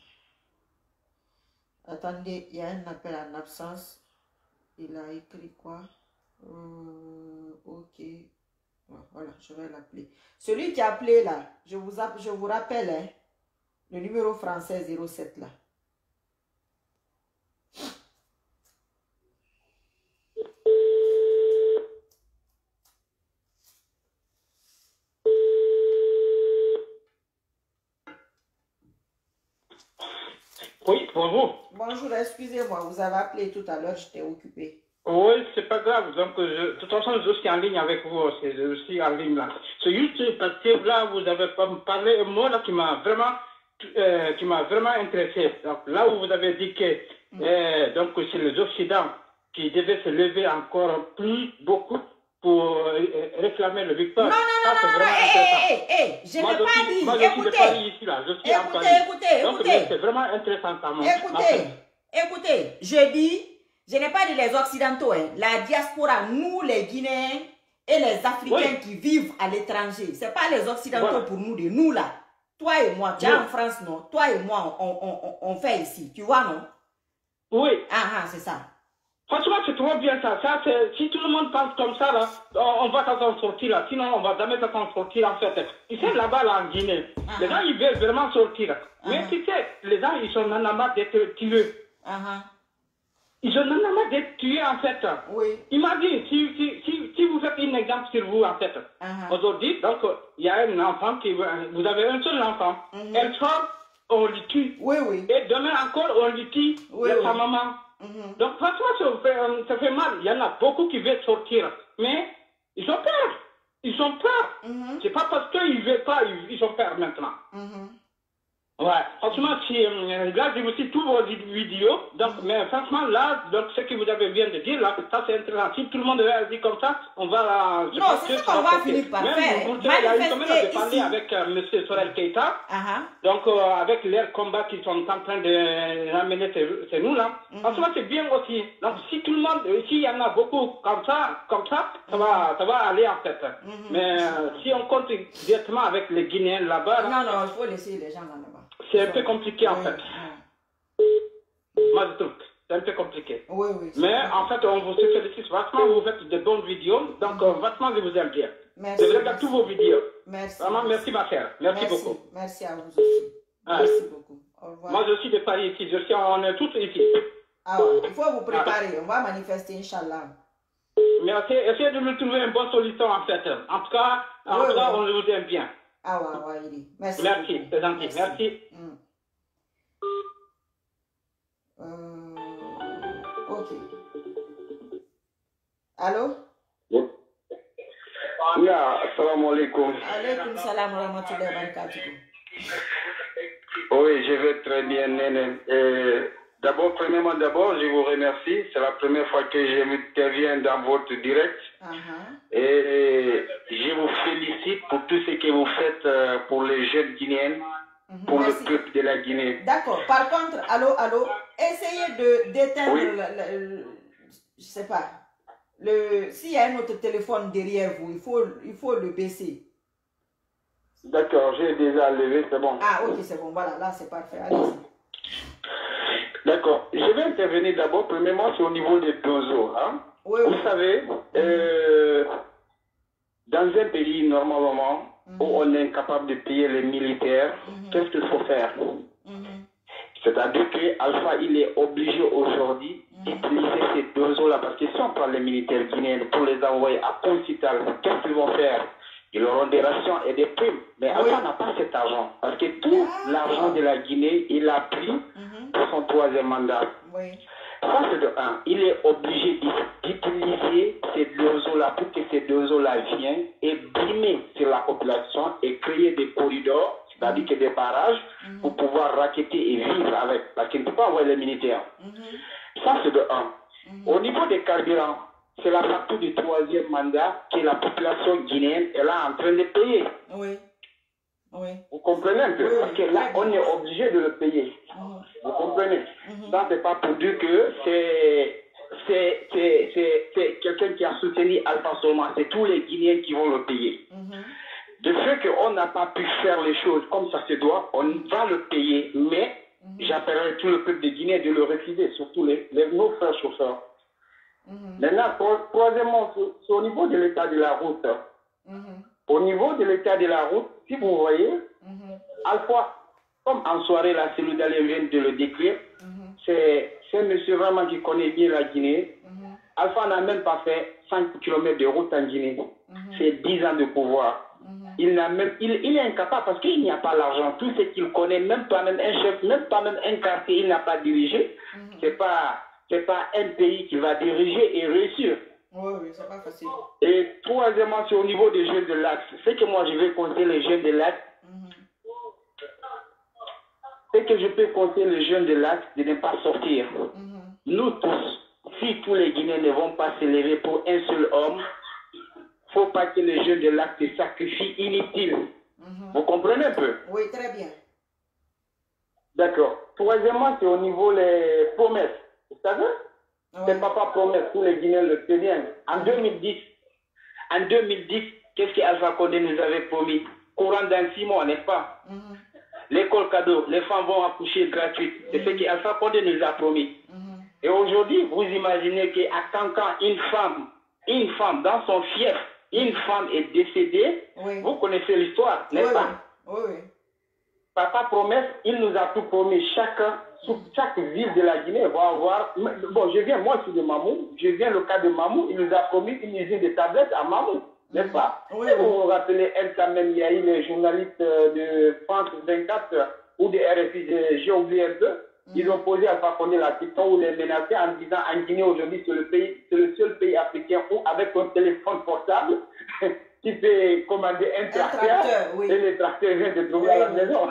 Attendez, il y a un appel en absence. Il a écrit quoi? Euh, ok, voilà, je vais l'appeler. Celui qui a appelé là, je vous, je vous rappelle, hein, le numéro français zéro sept là. Oui, bonjour. Bonjour, excusez-moi, vous avez appelé tout à l'heure, j'étais occupé. Oui, c'est pas grave. Donc, je, de toute façon, je suis en ligne avec vous. Je suis en ligne là. C'est juste parce que là, vous avez parlé un mot là qui m'a vraiment, euh, qui m'a vraiment intéressé. Donc, là où vous avez dit que Mm. Et donc, c'est les Occidentaux qui devaient se lever encore plus, beaucoup, pour euh, réclamer le victoire. Non, non, non, ça, non, non, hé, hé, hé, je n'ai pas suis, dit, moi, je écoutez, suis de Paris ici, là. Je suis écoutez, en Paris. écoutez, donc, écoutez, c'est vraiment intéressant quand même. écoutez, écoutez, je dis, je n'ai pas dit les Occidentaux, hein, la diaspora, nous les Guinéens et les Africains oui. qui vivent à l'étranger, ce n'est pas les Occidentaux voilà. pour nous, de nous là. Toi et moi, tu es en France, non? Toi et moi, on, on, on, on fait ici, tu vois, non? Oui. Ah, ah, c'est ça. Franchement, c'est trop bien ça. ça si tout le monde pense comme ça, là, on, on va s'en sortir là. Sinon, on va jamais s'en sortir en fait. Tu sais, là-bas, là, en Guinée, uh -huh. les gens, ils veulent vraiment sortir. Uh -huh. Mais tu sais, les gens, ils sont en marre d'être tués. Uh -huh. Ils ont en marre d'être tués en fait. Oui. Imagine, si, si, si, si vous faites un exemple sur vous en fait. Uh -huh. Aujourd'hui, donc, il y a un enfant qui... Vous avez un seul enfant. Uh -huh. Elle sort, on le tue. Oui, oui. Et demain encore, on le tue. Oui, et oui. sa maman. Mm-hmm. Donc, franchement, ça fait, ça fait mal. Il y en a beaucoup qui veulent sortir. Mais ils ont peur. Ils ont peur. Mm-hmm. C'est pas parce qu'ils ne veulent pas, ils, ils ont peur maintenant. Mm-hmm. Ouais, franchement, si, euh, là, j'ai aussi tous vos vidéos. Donc, mm-hmm. mais franchement, là, donc, ce que vous avez bien de dire, là, ça, c'est intéressant. Si tout le monde réagit comme ça, on va... Euh, non, c'est ce qu'on va finir par Même, faire. Vous, il y a eu quand même de parler avec euh, M. Sorel Keita. Uh-huh. Donc, euh, avec leurs combats qu'ils sont en train de ramener chez nous, là. Mm-hmm. Franchement, c'est bien aussi. Donc, si tout le monde, s'il y en a beaucoup comme ça, comme ça, ça, mm-hmm. va, ça va aller, en fait. Mm-hmm. Mais euh, si on compte directement avec les Guinéens là-bas... Non, non, il faut laisser les gens là-bas. C'est un peu compliqué en fait. Oui. Moi je trouve c'est un peu compliqué. Oui, oui. Mais en fait, on vous félicite vachement, vous faites de bonnes vidéos. Donc, mm-hmm. vachement, je vous aime bien. Merci. Je regarde tous vos vidéos. Merci. Vraiment, merci, merci ma chère. Merci, merci beaucoup. Merci à vous aussi. Merci ouais. beaucoup. Au revoir. Moi, je suis de Paris ici. Je suis, on est tous ici. Ah ouais, il faut vous préparer. Ah. On va manifester, Inch'Allah. Merci. Essayez de me trouver une bonne solution en fait. En tout cas, en oui, tout cas oui. on vous aime bien. Ah ouais, ouais, il est. Merci. Merci, c'est gentil. Merci. merci. Mm. Euh, ok. Allô? Oui. Yeah, assalamu alaikum. Alaikum salam wa rahmatullahi wa barakatuh. Oui, je vais très bien, Néné. D'abord, premièrement, d'abord, je vous remercie. C'est la première fois que je m'interviens dans votre direct. Uh-huh. Et je vous félicite pour tout ce que vous faites pour les jeunes Guinéens. Pour Merci. Le peuple de la Guinée. D'accord. Par contre, allô, allô, essayez de d'éteindre, oui. le, le, le, je sais pas, le, s'il y a un autre téléphone derrière vous, il faut, il faut le baisser. D'accord, j'ai déjà levé, c'est bon. Ah, ok, c'est bon, voilà, là c'est parfait. Allez-y. D'accord. Je vais intervenir d'abord, premièrement, c'est au niveau des dozos. Hein? Oui, vous oui. savez, mm-hmm. euh, dans un pays, normalement, où on est incapable de payer les militaires, mm-hmm. qu'est-ce qu'il faut faire? Mm-hmm. C'est-à-dire qu'Alpha, il est obligé aujourd'hui mm-hmm. d'utiliser ces dozos-là, parce que si on prend les militaires guinéens pour les envoyer à Concital, qu'est-ce qu'ils vont faire? Ils auront des rations et des primes. Mais oui. Alpha n'a pas cet argent, parce que tout ah, l'argent de la Guinée, il a pris mm-hmm. pour son troisième mandat. Oui. Ça, c'est de un. Il est obligé d'utiliser ces dozos-là pour que ces dozos-là viennent et brimer sur la population et créer des corridors, c'est-à-dire que des barrages, mm-hmm. pour pouvoir raqueter et vivre avec. Parce qu'il ne peut pas envoyer les militaires. Mm-hmm. Ça, c'est de un. Mm-hmm. Au niveau des carburants, c'est la facture du troisième mandat que la population guinéenne est là en train de payer. Oui. Oui. Vous comprenez un peu? Oui, parce que là, on est obligé de le payer. Mm-hmm. Vous comprenez? Mm-hmm. Ça, c'est pas pour dire que c'est quelqu'un qui a soutenu Alpha seulement. C'est tous les Guinéens qui vont le payer. Mm-hmm. De fait qu'on n'a pas pu faire les choses comme ça se doit, on va le payer. Mais mm-hmm. j'appellerai tout le peuple de Guinée de le refuser, surtout les, les, nos frères chauffeurs. Mm-hmm. Maintenant, troisièmement, c'est au niveau de l'état de la route. Mm-hmm. Au niveau de l'état de la route, si vous voyez, mm-hmm. Alpha, comme en soirée, là, celui d'aller vient de le décrire, mm-hmm. c'est un monsieur vraiment qui connaît bien la Guinée. Mm-hmm. Alpha n'a même pas fait cinq kilomètres de route en Guinée. Mm-hmm. C'est dix ans de pouvoir. Mm-hmm. Il, n'a même, il, il est incapable parce qu'il n'y a pas l'argent. Tout ce qu'il connaît, même pas même un chef, même pas même un quartier, il n'a pas dirigé. Mm-hmm. C'est pas... C'est pas un pays qui va diriger et réussir. Oui, oui, c'est pas facile. Et troisièmement, c'est au niveau des jeunes de l'axe. C'est que moi, je vais compter les jeunes de l'axe. Mm-hmm. c'est que je peux conseiller les jeunes de l'A C de ne pas sortir. Mm-hmm. Nous tous, si tous les Guinéens ne vont pas se lever pour un seul homme, il ne faut pas que les jeunes de l'A C se sacrifient inutiles. Mm-hmm. Vous comprenez un peu? Oui, très bien. D'accord. Troisièmement, c'est au niveau des promesses. Vous savez? Oui. C'est papa promesse, tous les Guinéens le tenaient. En mm-hmm. deux mille dix, en deux mille dix, qu'est-ce qu'Alpha Condé nous avait promis? Courant dans six mois, n'est-ce pas? Mm-hmm. L'école cadeau, les femmes vont accoucher gratuites. C'est mm-hmm. ce qu'Alpha Condé nous a promis. Mm-hmm. Et aujourd'hui, vous imaginez qu'à Cancan, une femme, une femme dans son fief, une femme est décédée. Oui. Vous connaissez l'histoire, n'est-ce oui, pas? Oui, oui. Papa promesse, il nous a tout promis. Chacun, sur chaque ville de la Guinée va avoir... Bon, je viens, moi, je suis de Mamou. Je viens le cas de Mamou. Il nous a promis une usine de tablettes à Mamou. N'est-ce pas? Oui, oui. Vous vous rappelez, elle, quand même, il y a eu les journalistes de France vingt-quatre ou de R F I, j'ai oublié un peu. Mm. Ils ont posé à Alpha Condé la question ou les menacer en disant en Guinée aujourd'hui, c'est le pays, c'est le seul pays africain où, avec un téléphone portable, tu peux commander un tracteur, un tracteur oui. Et le tracteur vient te trouver oui, à la oui. maison.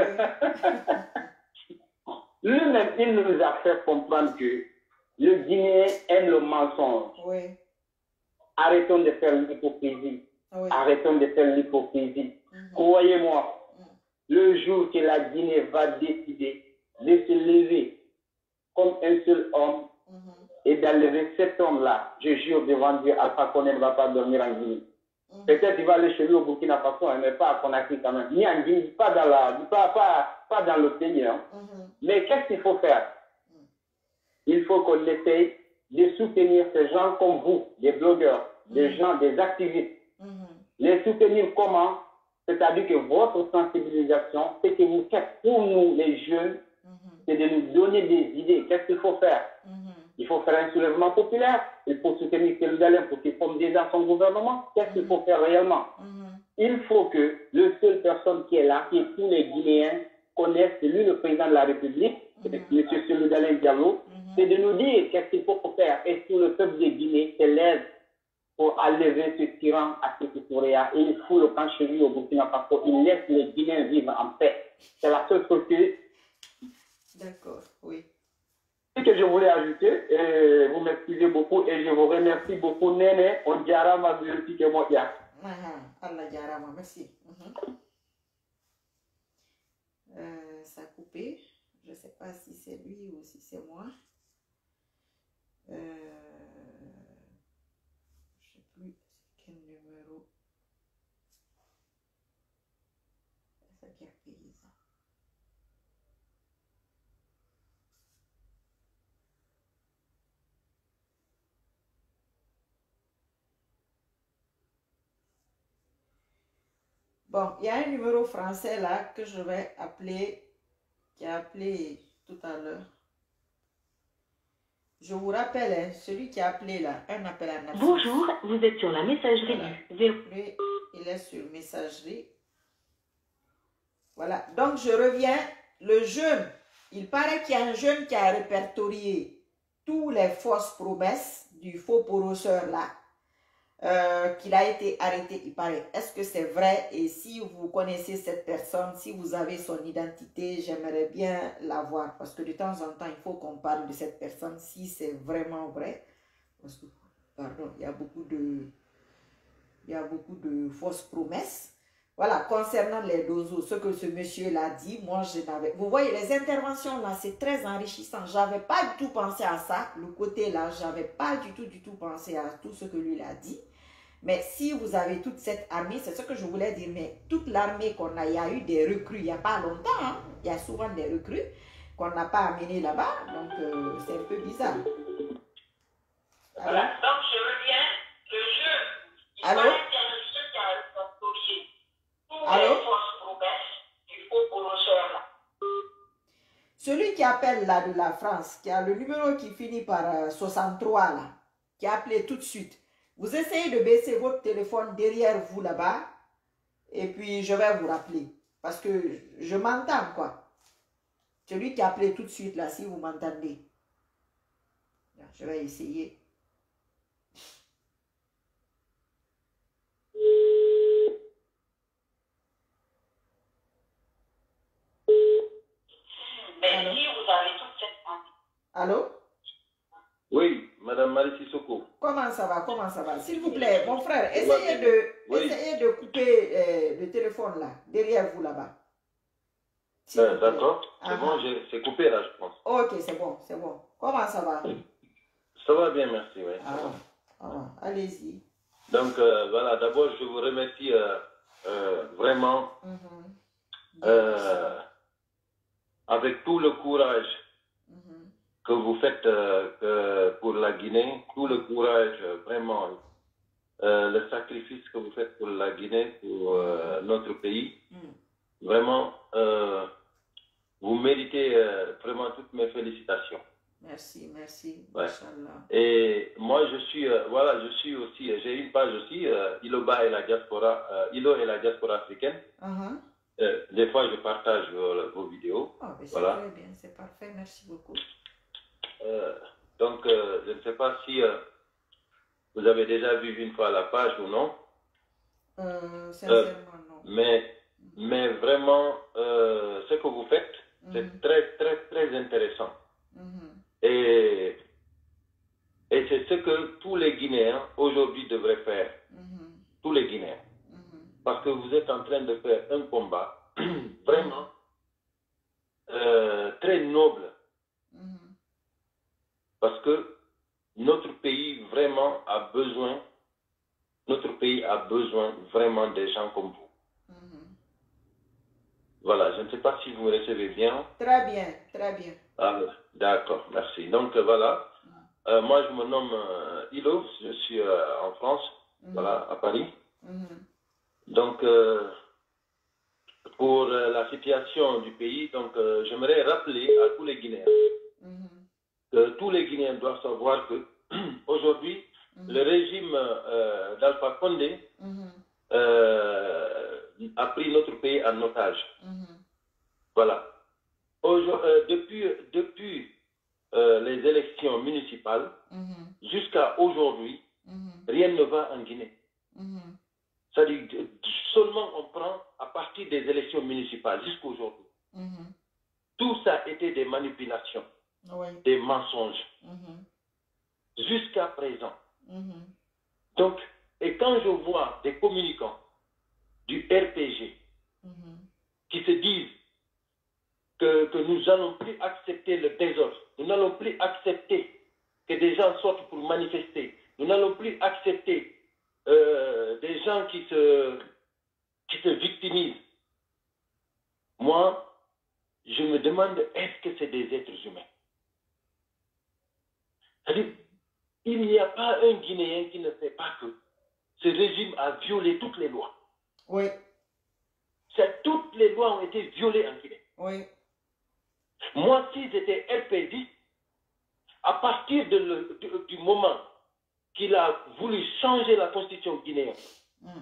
Oui. Lui-même, il nous a fait comprendre que le Guinéen aime le mensonge. Oui. Arrêtons de faire l'hypocrisie. Oui. Arrêtons de faire l'hypocrisie. Mm-hmm. Croyez-moi, mm. le jour que la Guinée va décider de se lever comme un seul homme mm-hmm. et d'enlever cet homme-là, je jure devant Dieu, Alpha Condé ne va pas dormir en Guinée. Mm-hmm. Peut-être qu'il va aller chez lui au Burkina Faso, mais pas à Conakry quand même. Ni en Guinée, pas dans, la, pas, pas, pas dans le pays. Hein. Mm-hmm. Mais qu'est-ce qu'il faut faire? Mm. Il faut qu'on essaye de soutenir ces gens comme vous, des blogueurs, mm-hmm. des gens, des activistes. Mm-hmm. Les soutenir comment? C'est-à-dire que votre sensibilisation, c'est que vous faites pour nous, les jeunes, mm-hmm. c'est de nous donner des idées. Qu'est-ce qu'il faut faire? Mm-hmm. Il faut faire un soulèvement populaire. Il faut soutenir Kélougalem pour qu'il forme déjà son gouvernement. Qu'est-ce mm-hmm. qu'il faut faire réellement? Mm-hmm. Il faut que la seule personne qui est là, qui est tous les Guinéens, connaissent, c'est lui le président de la République, mm-hmm. M. Kélougalem Diallo, mm-hmm. c'est de nous dire qu'est-ce qu'il faut faire. Et tout le peuple de Guinée se lève pour enlever ce tyran à ce Touréa. Et il fout le camp chez lui au Burkina Faso. Il laisse les Guinéens vivre en paix. C'est la seule chose que... D'accord, oui. Ce que je voulais ajouter, et vous m'excusez beaucoup et je vous remercie beaucoup, Néné, on dira ma bibliothèque et moi. Allah Djarama, merci. Mm-hmm. euh, ça a coupé. Je ne sais pas si c'est lui ou si c'est moi. Euh, je ne sais plus quel numéro. C'est qui a payé ça. Bon, il y a un numéro français là que je vais appeler, qui a appelé tout à l'heure. Je vous rappelle, hein, celui qui a appelé là, un appel à absence. Bonjour, vous êtes sur la messagerie. Voilà. Lui, il est sur messagerie. Voilà, donc je reviens. Le jeune, il paraît qu'il y a un jeune qui a répertorié tous les fausses promesses du faux porosseur là. Euh, qu'il a été arrêté, il paraît. Est-ce que c'est vrai? Et si vous connaissez cette personne, si vous avez son identité, j'aimerais bien la voir. Parce que de temps en temps, il faut qu'on parle de cette personne si c'est vraiment vrai. Parce que, pardon, il y a beaucoup de, il y a beaucoup de fausses promesses. Voilà, concernant les dozos, ce que ce monsieur l'a dit, moi je n'avais... Vous voyez, les interventions là, c'est très enrichissant. Je n'avais pas du tout pensé à ça. Le côté là, je n'avais pas du tout, du tout pensé à tout ce que lui a dit. Mais si vous avez toute cette armée, c'est ce que je voulais dire, mais toute l'armée qu'on a, il y a eu des recrues, il n'y a pas longtemps, hein, il y a souvent des recrues qu'on n'a pas amenées là-bas, donc euh, c'est un peu bizarre. Voilà, donc je reviens, le jeu, il Allô? paraît qu'il y a le jeu qui a répertorié tous Allô? les fausses promesses du faux porosseur là. Celui qui appelle là de la France, qui a le numéro qui finit par euh, soixante-trois là, qui a appelé tout de suite. Vous essayez de baisser votre téléphone derrière vous là-bas et puis je vais vous rappeler parce que je m'entends quoi. Celui qui a appelé tout de suite là, si vous m'entendez. Je vais essayer. Et si vous avez toute cette famille. Allô? Oui, Madame Marie Sissoko. Comment ça va? Comment ça va? S'il vous plaît, mon frère, essayez de, oui. essayez de couper euh, le téléphone là, derrière vous là-bas. Euh, D'accord, c'est bon, c'est coupé là, je pense. Ok, c'est bon, c'est bon. Comment ça va? Ça va bien, merci, oui. Ah, ah, allez-y. Donc, euh, voilà, d'abord, je vous remercie euh, euh, vraiment mm-hmm. euh, avec tout le courage mm-hmm. que vous faites euh, que pour la Guinée, tout le courage, vraiment, euh, le sacrifice que vous faites pour la Guinée, pour euh, notre pays. Mm. Vraiment, euh, vous méritez euh, vraiment toutes mes félicitations. Merci, merci. Ouais. Et moi, je suis, euh, voilà, je suis aussi, j'ai une page aussi, euh, Iloba et la diaspora, euh, Ilo et la diaspora africaine. Uh-huh. euh, des fois, je partage vos, vos vidéos. Oh, c'est voilà. Très bien, c'est parfait, merci beaucoup. Euh, donc, euh, je ne sais pas si euh, vous avez déjà vu une fois la page ou non. Euh, sincèrement, non. Mais, mais vraiment, euh, ce que vous faites, mm-hmm. c'est très, très, très intéressant. Mm-hmm. Et, et c'est ce que tous les Guinéens aujourd'hui devraient faire. Mm-hmm. Tous les Guinéens. Mm-hmm. Parce que vous êtes en train de faire un combat vraiment euh, très noble. Mm-hmm. Parce que notre pays vraiment a besoin, notre pays a besoin vraiment des gens comme vous. Mm-hmm. Voilà, je ne sais pas si vous me recevez bien. Très bien, très bien. Ah, d'accord, merci. Donc, euh, voilà. Euh, moi, je me nomme euh, Ilo, je suis euh, en France, mm-hmm. voilà, à Paris. Mm-hmm. Donc, euh, pour euh, la situation du pays, donc, euh, j'aimerais rappeler à tous les Guinéens mm-hmm. que tous les Guinéens doivent savoir que aujourd'hui, mm-hmm. le régime euh, d'Alpha Condé mm-hmm. euh, a pris notre pays en otage. Mm-hmm. Voilà. Euh, depuis depuis euh, les élections municipales mm-hmm. jusqu'à aujourd'hui, mm-hmm. rien ne va en Guinée. Mm-hmm. C'est-à-dire seulement on prend à partir des élections municipales jusqu'à aujourd'hui. Mm-hmm. Tout ça a été des manipulations, oui. des mensonges, mm-hmm. jusqu'à présent. Mm-hmm. Donc, et quand je vois des communicants du R P G mm-hmm. qui se disent Que, que nous n'allons plus accepter le désordre. Nous n'allons plus accepter que des gens sortent pour manifester. Nous n'allons plus accepter euh, des gens qui se, qui se victimisent. Moi, je me demande, est-ce que c'est des êtres humains? C'est-à-dire, il n'y a pas un Guinéen qui ne sait pas que ce régime a violé toutes les lois. Oui. C'est, toutes les lois ont été violées en Guinée. Oui. Moi, si j'étais R P D, à partir de le, du, du moment qu'il a voulu changer la constitution guinéenne, mm.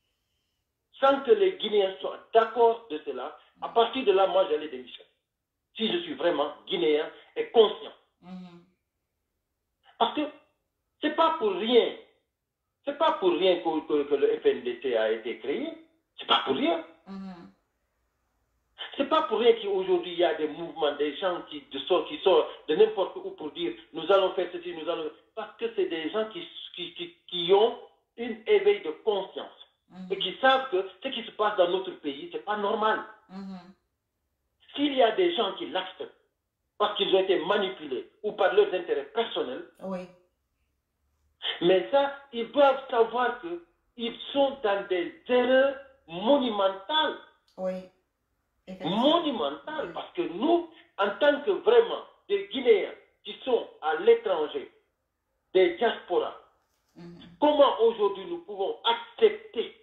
sans que les Guinéens soient d'accord de cela, à partir de là, moi, j'allais démissionner. Si je suis vraiment Guinéen et conscient. Mm. Parce que c'est pas pour rien, c'est pas pour rien que, que, que le F N D C a été créé, c'est pas pour rien. Mm. C'est pas pour rien qu'aujourd'hui il y a des mouvements, des gens qui sortent, qui sortent de n'importe où pour dire nous allons faire ceci, nous allons. Parce que c'est des gens qui, qui, qui, qui ont un éveil de conscience mm-hmm. et qui savent que ce qui se passe dans notre pays, c'est pas normal. Mm-hmm. S'il y a des gens qui l'acceptent parce qu'ils ont été manipulés ou par leurs intérêts personnels, oui. mais ça, ils doivent savoir qu'ils sont dans des erreurs monumentales. Oui. Monumental, parce que nous, en tant que vraiment des Guinéens qui sont à l'étranger, des diasporas, mm-hmm. comment aujourd'hui nous pouvons accepter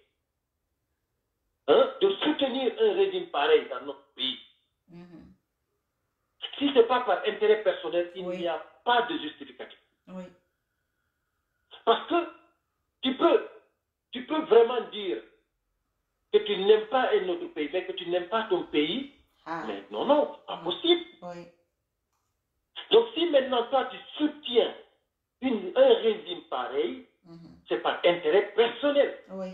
hein, de soutenir un régime pareil dans notre pays? Mm-hmm. Si ce n'est pas par intérêt personnel, il oui. n'y a pas de justificatif. Oui. Parce que tu peux, tu peux vraiment dire que tu n'aimes pas un autre pays, mais que tu n'aimes pas ton pays, ah. mais non, non, c'est pas possible. Oui. Donc si maintenant toi tu soutiens une, un régime pareil, mm-hmm. c'est par intérêt personnel. Oui.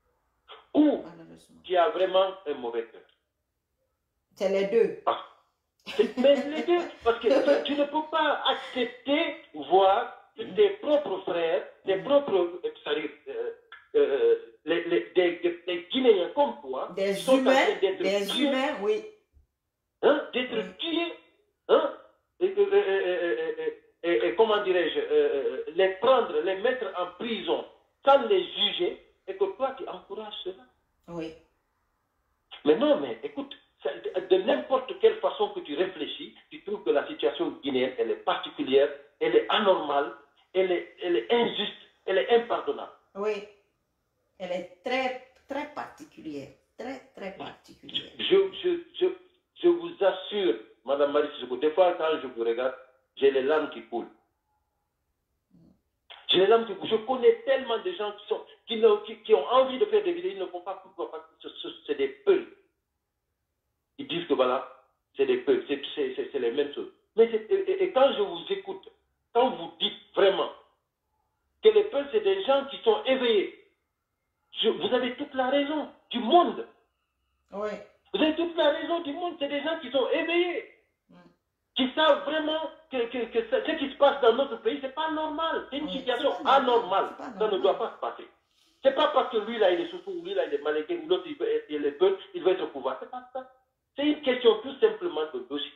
Ou tu as vraiment un mauvais cœur. C'est les deux. Ah. Mais les deux, parce que tu ne peux pas accepter voir que tes propres frères, tes propres, c'est-à-dire, euh, euh, les, les, des, des, des Guinéens comme toi, des sont humains, en train d'être des tués, humains, oui. hein, d'être Oui. tués, hein, et, et, et, et, et, et comment dirais-je, euh, les prendre, les mettre en prison, sans les juger, et que toi tu encourages cela. Oui. Mais non, mais écoute, de n'importe quelle façon que tu réfléchis, tu trouves que la situation guinéenne, elle est particulière, elle est anormale, elle est, elle est injuste, elle est impardonnable. Oui. Elle est très, très particulière. Très, très particulière. Je, je, je, je vous assure, Madame Marie Sissoko, des fois quand je vous regarde, j'ai les larmes qui coulent. J'ai les larmes qui coulent. Je connais tellement de gens qui, sont, qui, qui, qui ont envie de faire des vidéos, ils ne font pas pourquoi, parce que c'est des peuls. Ils disent que voilà, c'est des peuples, c'est les mêmes choses. Mais et, et quand je vous écoute, quand vous dites vraiment que les peuples, c'est des gens qui sont éveillés, je, vous avez toute la raison du monde. Oui. Vous avez toute la raison du monde, c'est des gens qui sont éveillés, mm. qui savent vraiment que, que, que ce qui se passe dans notre pays, c'est pas normal. C'est une oui, situation anormale. Ça ne doit pas se passer. C'est pas parce que lui là il est sous ou lui là il est maléqué, ou l'autre il, il est peuple, il veut être au pouvoir. C'est pas ça. C'est une question tout simplement de dossier.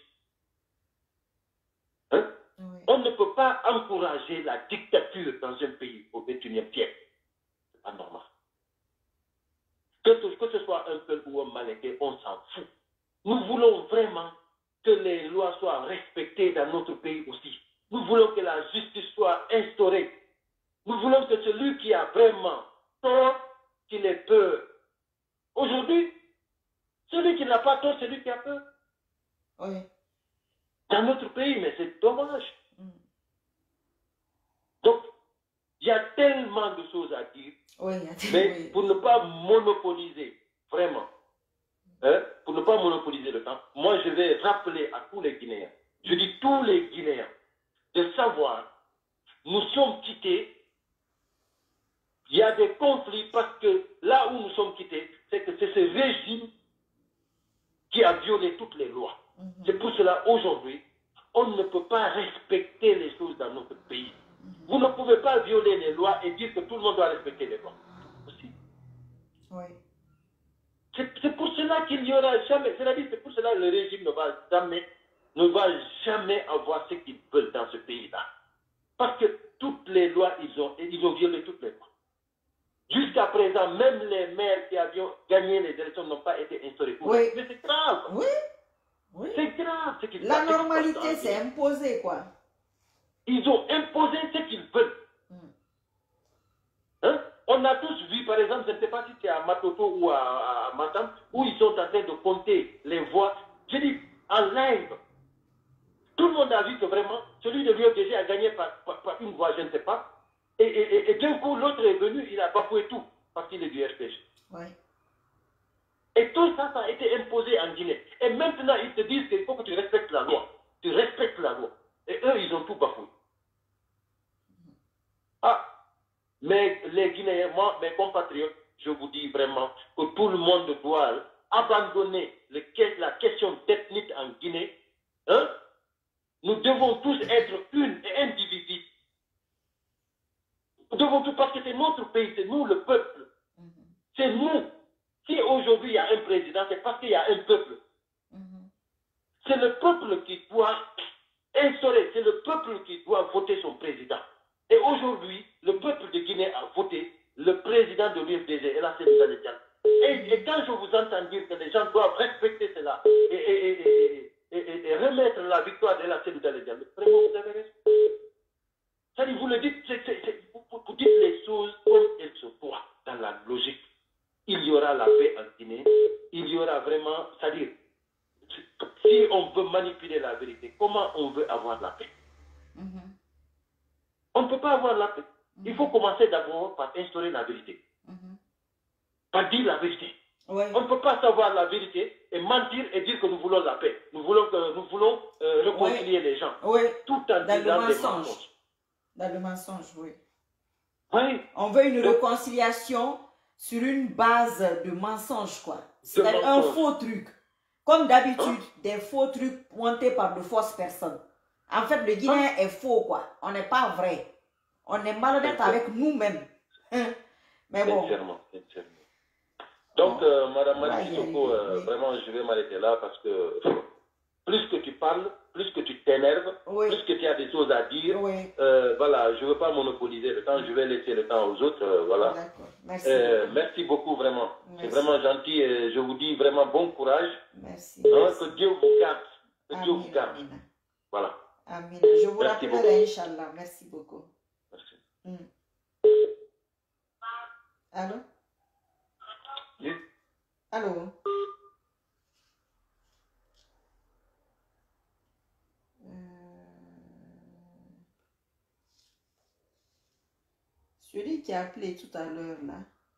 Hein? Oui. On ne peut pas encourager la dictature dans un pays au vingt et unième siècle. C'est pas normal. Que, que ce soit un peuple ou un maléqué, on s'en fout. Nous voulons vraiment que les lois soient respectées dans notre pays aussi. Nous voulons que la justice soit instaurée. Nous voulons que celui qui a vraiment tort, qu'il ait peur. Aujourd'hui, celui qui n'a pas tort, c'est lui qui a peur. Oui. Dans notre pays, mais c'est dommage. Mm. Donc, il y a tellement de choses à dire. Oui, mais oui. pour ne pas monopoliser, vraiment, hein, pour ne pas monopoliser le temps, moi je vais rappeler à tous les Guinéens, je dis tous les Guinéens, de savoir, nous sommes quittés, il y a des conflits parce que là où nous sommes quittés, c'est que c'est ce régime qui a violé toutes les lois. Mm-hmm. C'est pour cela, aujourd'hui, on ne peut pas respecter les choses dans notre pays. Mm-hmm. Vous ne pouvez pas violer les lois et dire que tout le monde doit respecter les lois. Aussi. Oui. C'est pour cela qu'il n'y aura jamais, c'est-à-dire c'est pour cela que le régime ne va jamais, ne va jamais avoir ce qu'ils veulent dans ce pays-là. Parce que toutes les lois, ils ont, ils ont violé toutes les lois. Jusqu'à présent, même les maires qui avaient gagné les élections n'ont pas été instaurés. Oui. Mais c'est grave. Oui. Oui. C'est grave. Ce La normalité, c'est imposé, quoi. Ils ont imposé ce qu'ils veulent. Mm. Hein? On a tous vu, par exemple, je ne sais pas si c'est à Matoto ou à, à Matam, où ils sont en train de compter les voix. Je dis, en live. Tout le monde a vu que vraiment, celui de l'U F D G a gagné par, par, par une voix, je ne sais pas. Et, et, et, et d'un coup, l'autre est venu, il a bafoué tout, parce qu'il est du R P G. Oui. Et tout ça, ça a été imposé en Guinée. Et maintenant, ils te disent qu'il faut que tu respectes la loi. Tu respectes la loi. Et eux, ils ont tout bafoué. Ah, mais les Guinéens, moi, mes compatriotes, je vous dis vraiment que tout le monde doit abandonner le, la question ethnique en Guinée. Hein? Nous devons tous être une et individu. Nous devons tout, parce que c'est notre pays, c'est nous le peuple. Mm-hmm. C'est nous. Si aujourd'hui il y a un président, c'est parce qu'il y a un peuple. Mm-hmm. C'est le peuple qui doit instaurer, c'est le peuple qui doit voter son président. Et aujourd'hui, le peuple de Guinée a voté le président de l'U F D G, et là c'est le Sénégal. Et, et quand je vous entends dire que les gens doivent respecter cela et, et, et, et, et, et remettre la victoire de la Sénégal, vraiment vous avez raison. C'est-à-dire, vous le dites, c'est, c'est, c'est, vous, vous dites les choses comme elles se voient dans la logique. Il y aura la paix en Guinée, il y aura vraiment, c'est-à-dire, si on veut manipuler la vérité, comment on veut avoir la paix? Mm-hmm. On ne peut pas avoir la paix. Mm-hmm. Il faut commencer d'abord par instaurer la vérité. Mm-hmm. Par dire la vérité. Ouais. On ne peut pas savoir la vérité et mentir et dire que nous voulons la paix. Nous voulons, que, nous voulons euh, réconcilier ouais. les gens. Ouais. Tout en dans disant le des mensonge. mensonges. Dans le mensonge, oui. Oui. On veut une Donc, réconciliation sur une base de mensonge, quoi. C'est un faux truc. Comme d'habitude, des faux trucs montés par de fausses personnes. En fait, le Guinéen hein? est faux, quoi. On n'est pas vrai. On est malhonnête avec nous-mêmes. Mais bon. Sincèrement, sincèrement. Donc, bon. euh, Madame Marie Sissoko, euh, oui. vraiment, je vais m'arrêter là parce que plus que tu parles, plus que tu t'énerves, oui. plus que tu as des choses à dire, oui. euh, voilà, je ne veux pas monopoliser le temps, je vais laisser le temps aux autres, euh, voilà. D'accord, merci. Euh, merci beaucoup, vraiment. C'est vraiment gentil et je vous dis vraiment bon courage. Merci. Hein, merci. Que Dieu vous garde. Que Amin, Dieu vous garde. Amin. Voilà. Amin. Je vous merci rappellerai, Inch'Allah. Merci beaucoup. Merci. Mm. Allô? Oui. Allô? Celui qui a appelé tout à l'heure, là.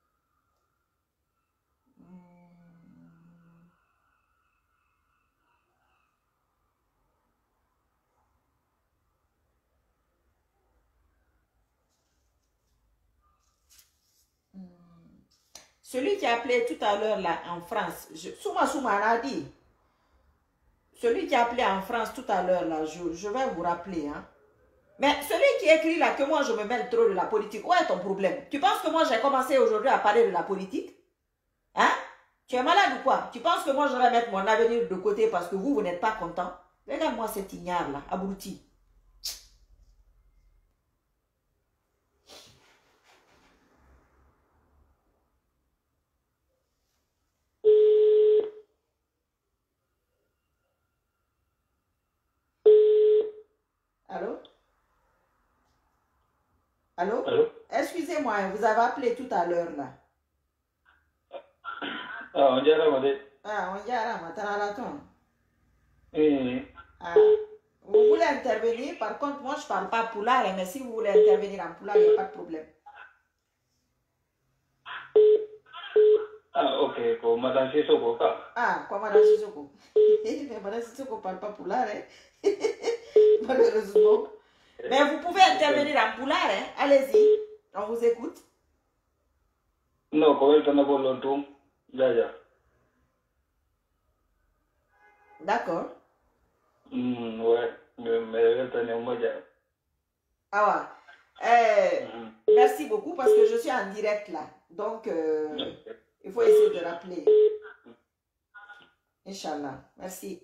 Celui qui a appelé tout à l'heure, là, en France, je, Souma Souma l'a dit. Celui qui a appelé en France tout à l'heure, là, je, je vais vous rappeler, hein. Mais celui qui écrit là que moi je me mêle trop de la politique, où est ton problème? Tu penses que moi j'ai commencé aujourd'hui à parler de la politique? Hein? Tu es malade ou quoi? Tu penses que moi je vais mettre mon avenir de côté parce que vous, vous n'êtes pas content? Regarde-moi cet ignare là, abruti. Allô? Allô? Allô? Excusez-moi, vous avez appelé tout à l'heure là. Ah, on dirait madame. Ah, on dirait madame. Eh. Ah. Vous voulez intervenir? Par contre, moi je ne parle pas poulard, mais si vous voulez intervenir en poulard, il n'y a pas de problème. Ah, ok, pour madame Sissoko. Ah, quoi madame Sissoko? Mais madame Sissoko ne parle pas poulard, hein? Malheureusement. Mais vous pouvez intervenir en poulard, hein? Allez-y, on vous écoute. Non, comment est-ce qu'on a longtemps? Déjà. D'accord. Mm, ouais, mais mais je moi déjà. Ah ouais. Euh, mm. Merci beaucoup parce que je suis en direct là. Donc, euh, il faut essayer de rappeler. Inch'Allah. Merci.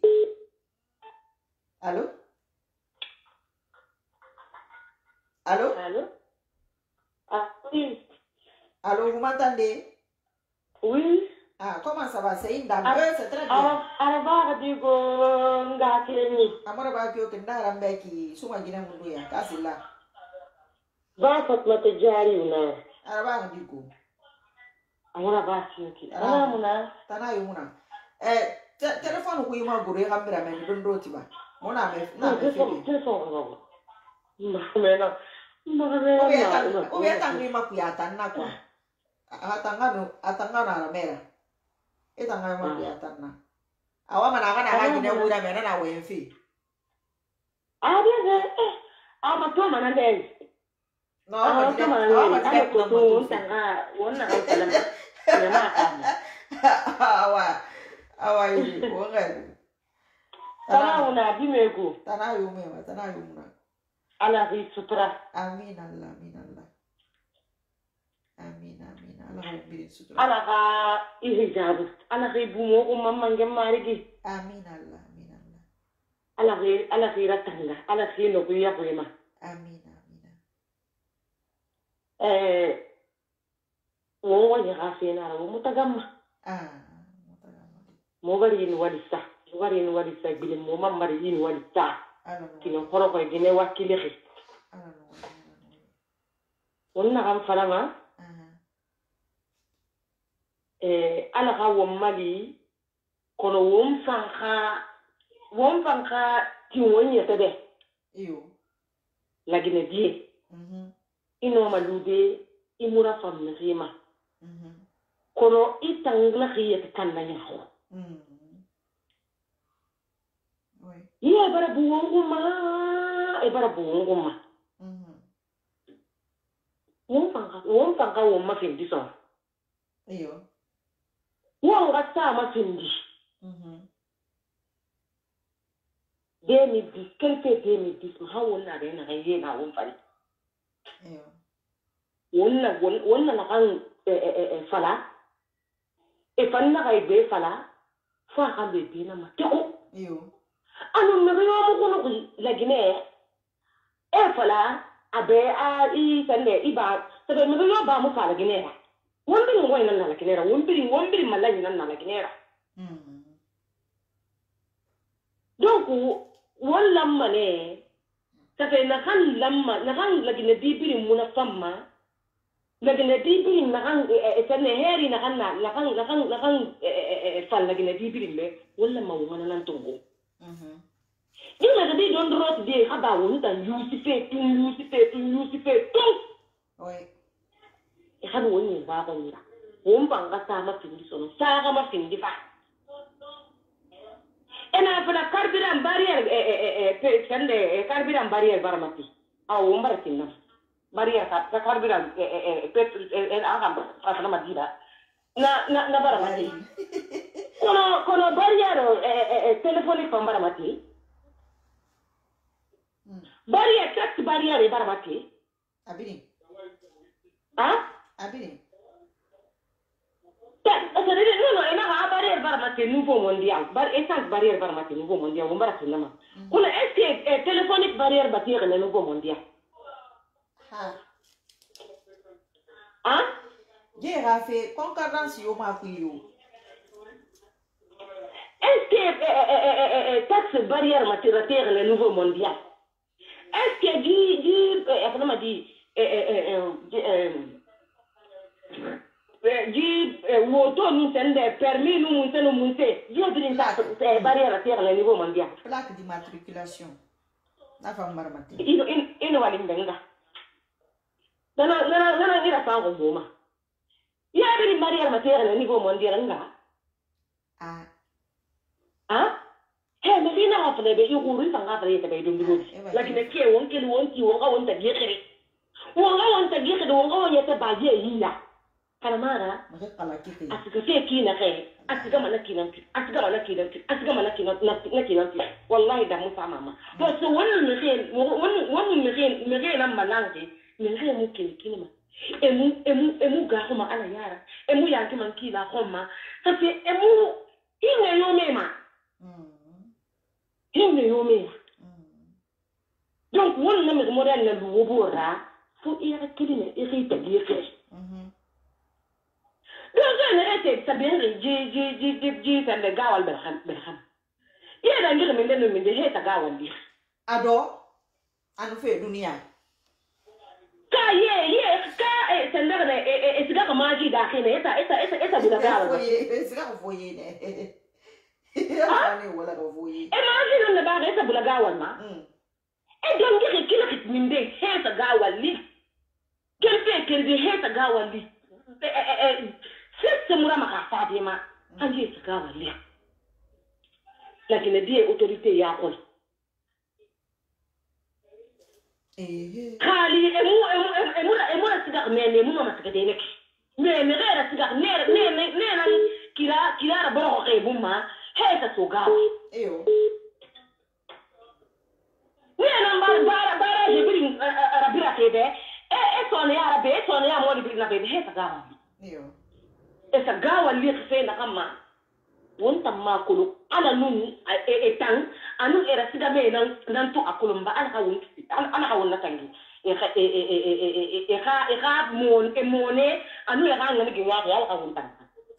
Allô? Allô? Allô? Ah oui. Allô, vous m'entendez? Oui. Ah, comment ça va? C'est une dame. Ah, euh, c'est très bien. Araba digo ngakini. Amora ba kyo kenda rambe ki suma gina mundu ya kasila. Ba Fatma te jari una. Araba digo. Amora ba ki. Ana muna. Tana yumuna. Eh, téléphone ko yima gure gambira men dondo tiba. Mona me na me fili. Téléphone ko. Mena. Mena. Obe tangi makuya tanna kwa. Atangano atangana na mera. Ita ngai mo ya tanna. Awa mana kana ga gina gura mena na wenfi. Ah bien eh. Ah ma to mana dai. No, ma to mana dai. Ah ma to tanga wonna ga kalama. Mena ka. Awa. Awa yi ko ga. Tana una dimego. Tana yume ma tana yumuna. Ala ri sutra. Amin Allah, amin Allah. Amin amin. Allah rabbi sutra. Ala ga ihijab. Ala ga bumo ko mamangem marigi. Amin Allah, amin Allah. Ala ga ala ga ratanga. Ala ga no ku ya ma. Amin amin. Eh wo wa ya ga fena wo mutagamma. Ah, mutagamma. Mo bari ni wadisa. Mo bari ni wadisa bile mo mamari ni wadisa. Kino koro ko gine wakile xi. Wonna kam falama. Eh ala ga wo mali kono wom fanka wom fanka ti wonye tebe. Iyo. La gine die. Mhm. Ino malude imura fam nzima. Mhm. Kono itangla xiyet kananya xo. Mhm. Iya bara buonguma, e bara buonguma. Mhm. Wong fanga, wong fanga wong ma fendi so. Iyo. Wong rasa ma fendi. Mhm. deux mille dix quel fait deux mille dix ma wonna da na gaye na won fari wonna wonna na kan fala e fanna gaye be fala fa kan be be na ma teko yo anu me yo mo kono la Guinée e fala abe a i sande iba sabe me yo ba mo fala Guinée won bi ngoy nan la Guinée won bi won bi malay nan la Guinée donc won lamma ne ça fait na kan lamma na kan la Guinée bibiri muna famma la Guinée bibiri na kan e sande heri na kan na kan na kan na kan fal la Guinée bibiri me wala ma wona nan tongo il m'a dit don rot de haba won tan yusife tun yusife tun yusife tun oui e hadu woni ba ko ni won banga sa ma findi sono sa ga ma findi fa ena fala carburant barrière e e e sande carburant barrière baramati aw won bara tinna barrière ka carburant e e petrol en agam fa ma dida na na na baramati kono kono barrière e téléphonique ko baramati barrière tax barrière baramati abini ah abini ta asare no no ena ga barrière baramati nouveau mondial bar essence barrière baramati nouveau mondial on bara tinama kuna est ce téléphonique barrière barrière le nouveau mondial ha ah je rafe concordance yo ma kuyo est ce tax barrière matière le nouveau mondial est-ce que dit dit après m'a dit dit woto nous sende permis nous monter nous monter je dis ça barrière à terre le niveau mondial plaque d'immatriculation na fa marmati ino ino wali mbenga dana dana dana ngira fa ngo moma ya bi barrière à terre le niveau mondial nga ah ah he me fina hafle be yuguru fanga fare ta be dundu lakini ke wonke wonki wonga wonta gikiri wonga wonta gikiri wonga wonta baje yiya kana mara asiga fe kina ke asiga mana kina asiga mana kina asiga mana kina na kina wallahi da musa mama to so wannan me ke wannan me ke me ke nan malange me ke mu kina kina ma emu emu emu ga ko ma ala yara emu yanki man kila ko ma ça fait emu ine yo mema il ne yome donc on ne me modèle le wobora faut y reculer et rétablir mhm donc on était ça bien ji ji ji ji ji ça le gawal berham berham il a ngir min den min de heta gawal bi ado anu fe dunia ka ye ye ka e sendere e e siga ka maji da khine eta eta eta eta bila gawal e siga ko foye ne ah wala ko voye e ma ji non ba resa bula gawal ma e don ngi kila kit min de heta gawal li kel fe kel de heta gawal li e e sesse mura ma ka fade ma anji sa gawal li lakini die autorité ya ko eh kali e mu e mu e mu na siga me ne mu ma siga de nek me me gara siga ne ne ne na kila kila ra boro ko bu ma heta sogawa eyo ni na mbar bara bara je bi rabira kebe e e sone ya rabe e sone ya mo bi na be heta gawa eyo e sa gawa li fe na kama wonta ma kulu ala nun e e tan anu era siga me nan nan to akulumba ala hawun ala hawun na tangi e e e e e ha e ha mon e mone anu e ha ngani gwa ala hawun tan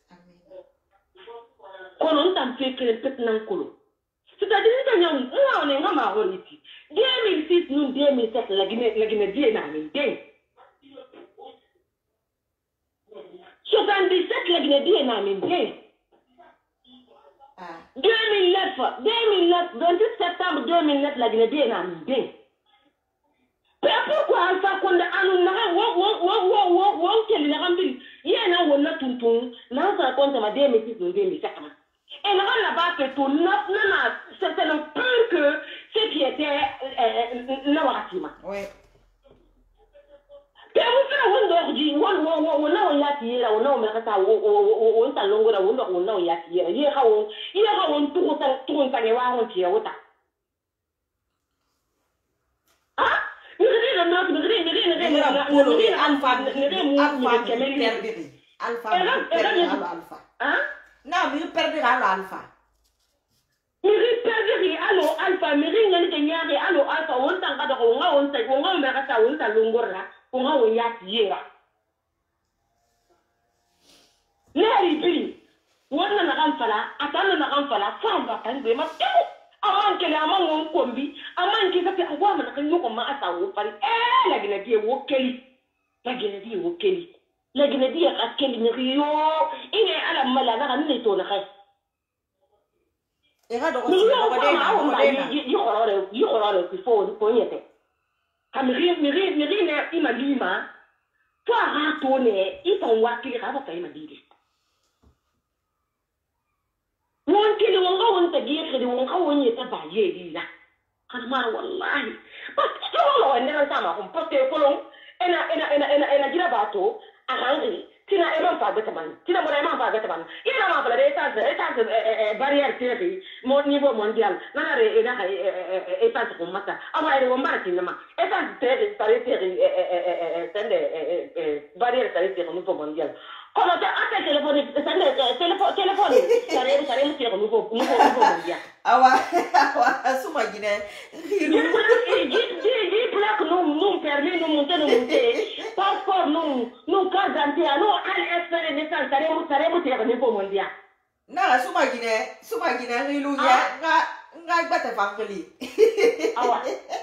kono ntam fekele pet nan kolo c'est-à-dire que ñam mo ne ngama horiti deux mille six nous deux mille sept la Guinée la Guinée bien na min den soixante-dix-sept la Guinée bien na min den ah deux mille neuf deux mille neuf vingt-huit septembre deux mille neuf la Guinée bien na min den mais pourquoi Alpha Condé anu na wo wo wo wo wo wo kele na gambil yena wona tuntun na sa compte ma deux mille six deux mille sept et là là-bas que tout neuf non c'était le pur que ce qui était Nawatima oui mais vous faites un ordi on on on on ya tiera on on me ça on on ta longo on on on ya tiera il y a on il y a on tout ça tout ça ne va on tiera ota alpha alpha alpha hein non mi perdre allo alpha mi perdre allo alpha mi ngani de nyaare allo alpha on tanga do nga on ta nga me ka ta on ta longorra nga on ya tiera leri bi wonna na kan fala atana na kan fala famba kan be ma aman kele aman won kombi aman ki fati awa man kan yoko ma asa wo pari eh la gina die wo keli la gina die wo keli la gina die ka keli ni riyo ine ala mala na kan ne to na kai e ga do ko ti ko de na ko de na yi khorore yi khorore ki fo ko nyete kamiri miri miri ne ima lima to ha to ne i ton wa ki ga ba fa ima didi won kili won ga won ta giye kidi won ka won yeta ba ye di la kan mar wallahi pas to lo ne ran sama ko pote ko lo ena ena ena ena ena gira bato a hangi tina e man fa gata man tina mo e man fa gata man ina ma fa de ta de ta barrière tiri mo niveau mondial nana re ena e ta ko mata ama e won mara tinama e ta tiri tari tiri e tende barrière tari tiri niveau mondial kono ta ata téléphone tende téléphone téléphone tare tare mo tiri niveau niveau mondial awa awa suma gine di di di plaque non non permis non monter non monter passeport non non carte d'identité non al espere ne san tare mo tare mo tiri niveau mondial na suma gine suma gine rilu ya nga nga bata fangeli awa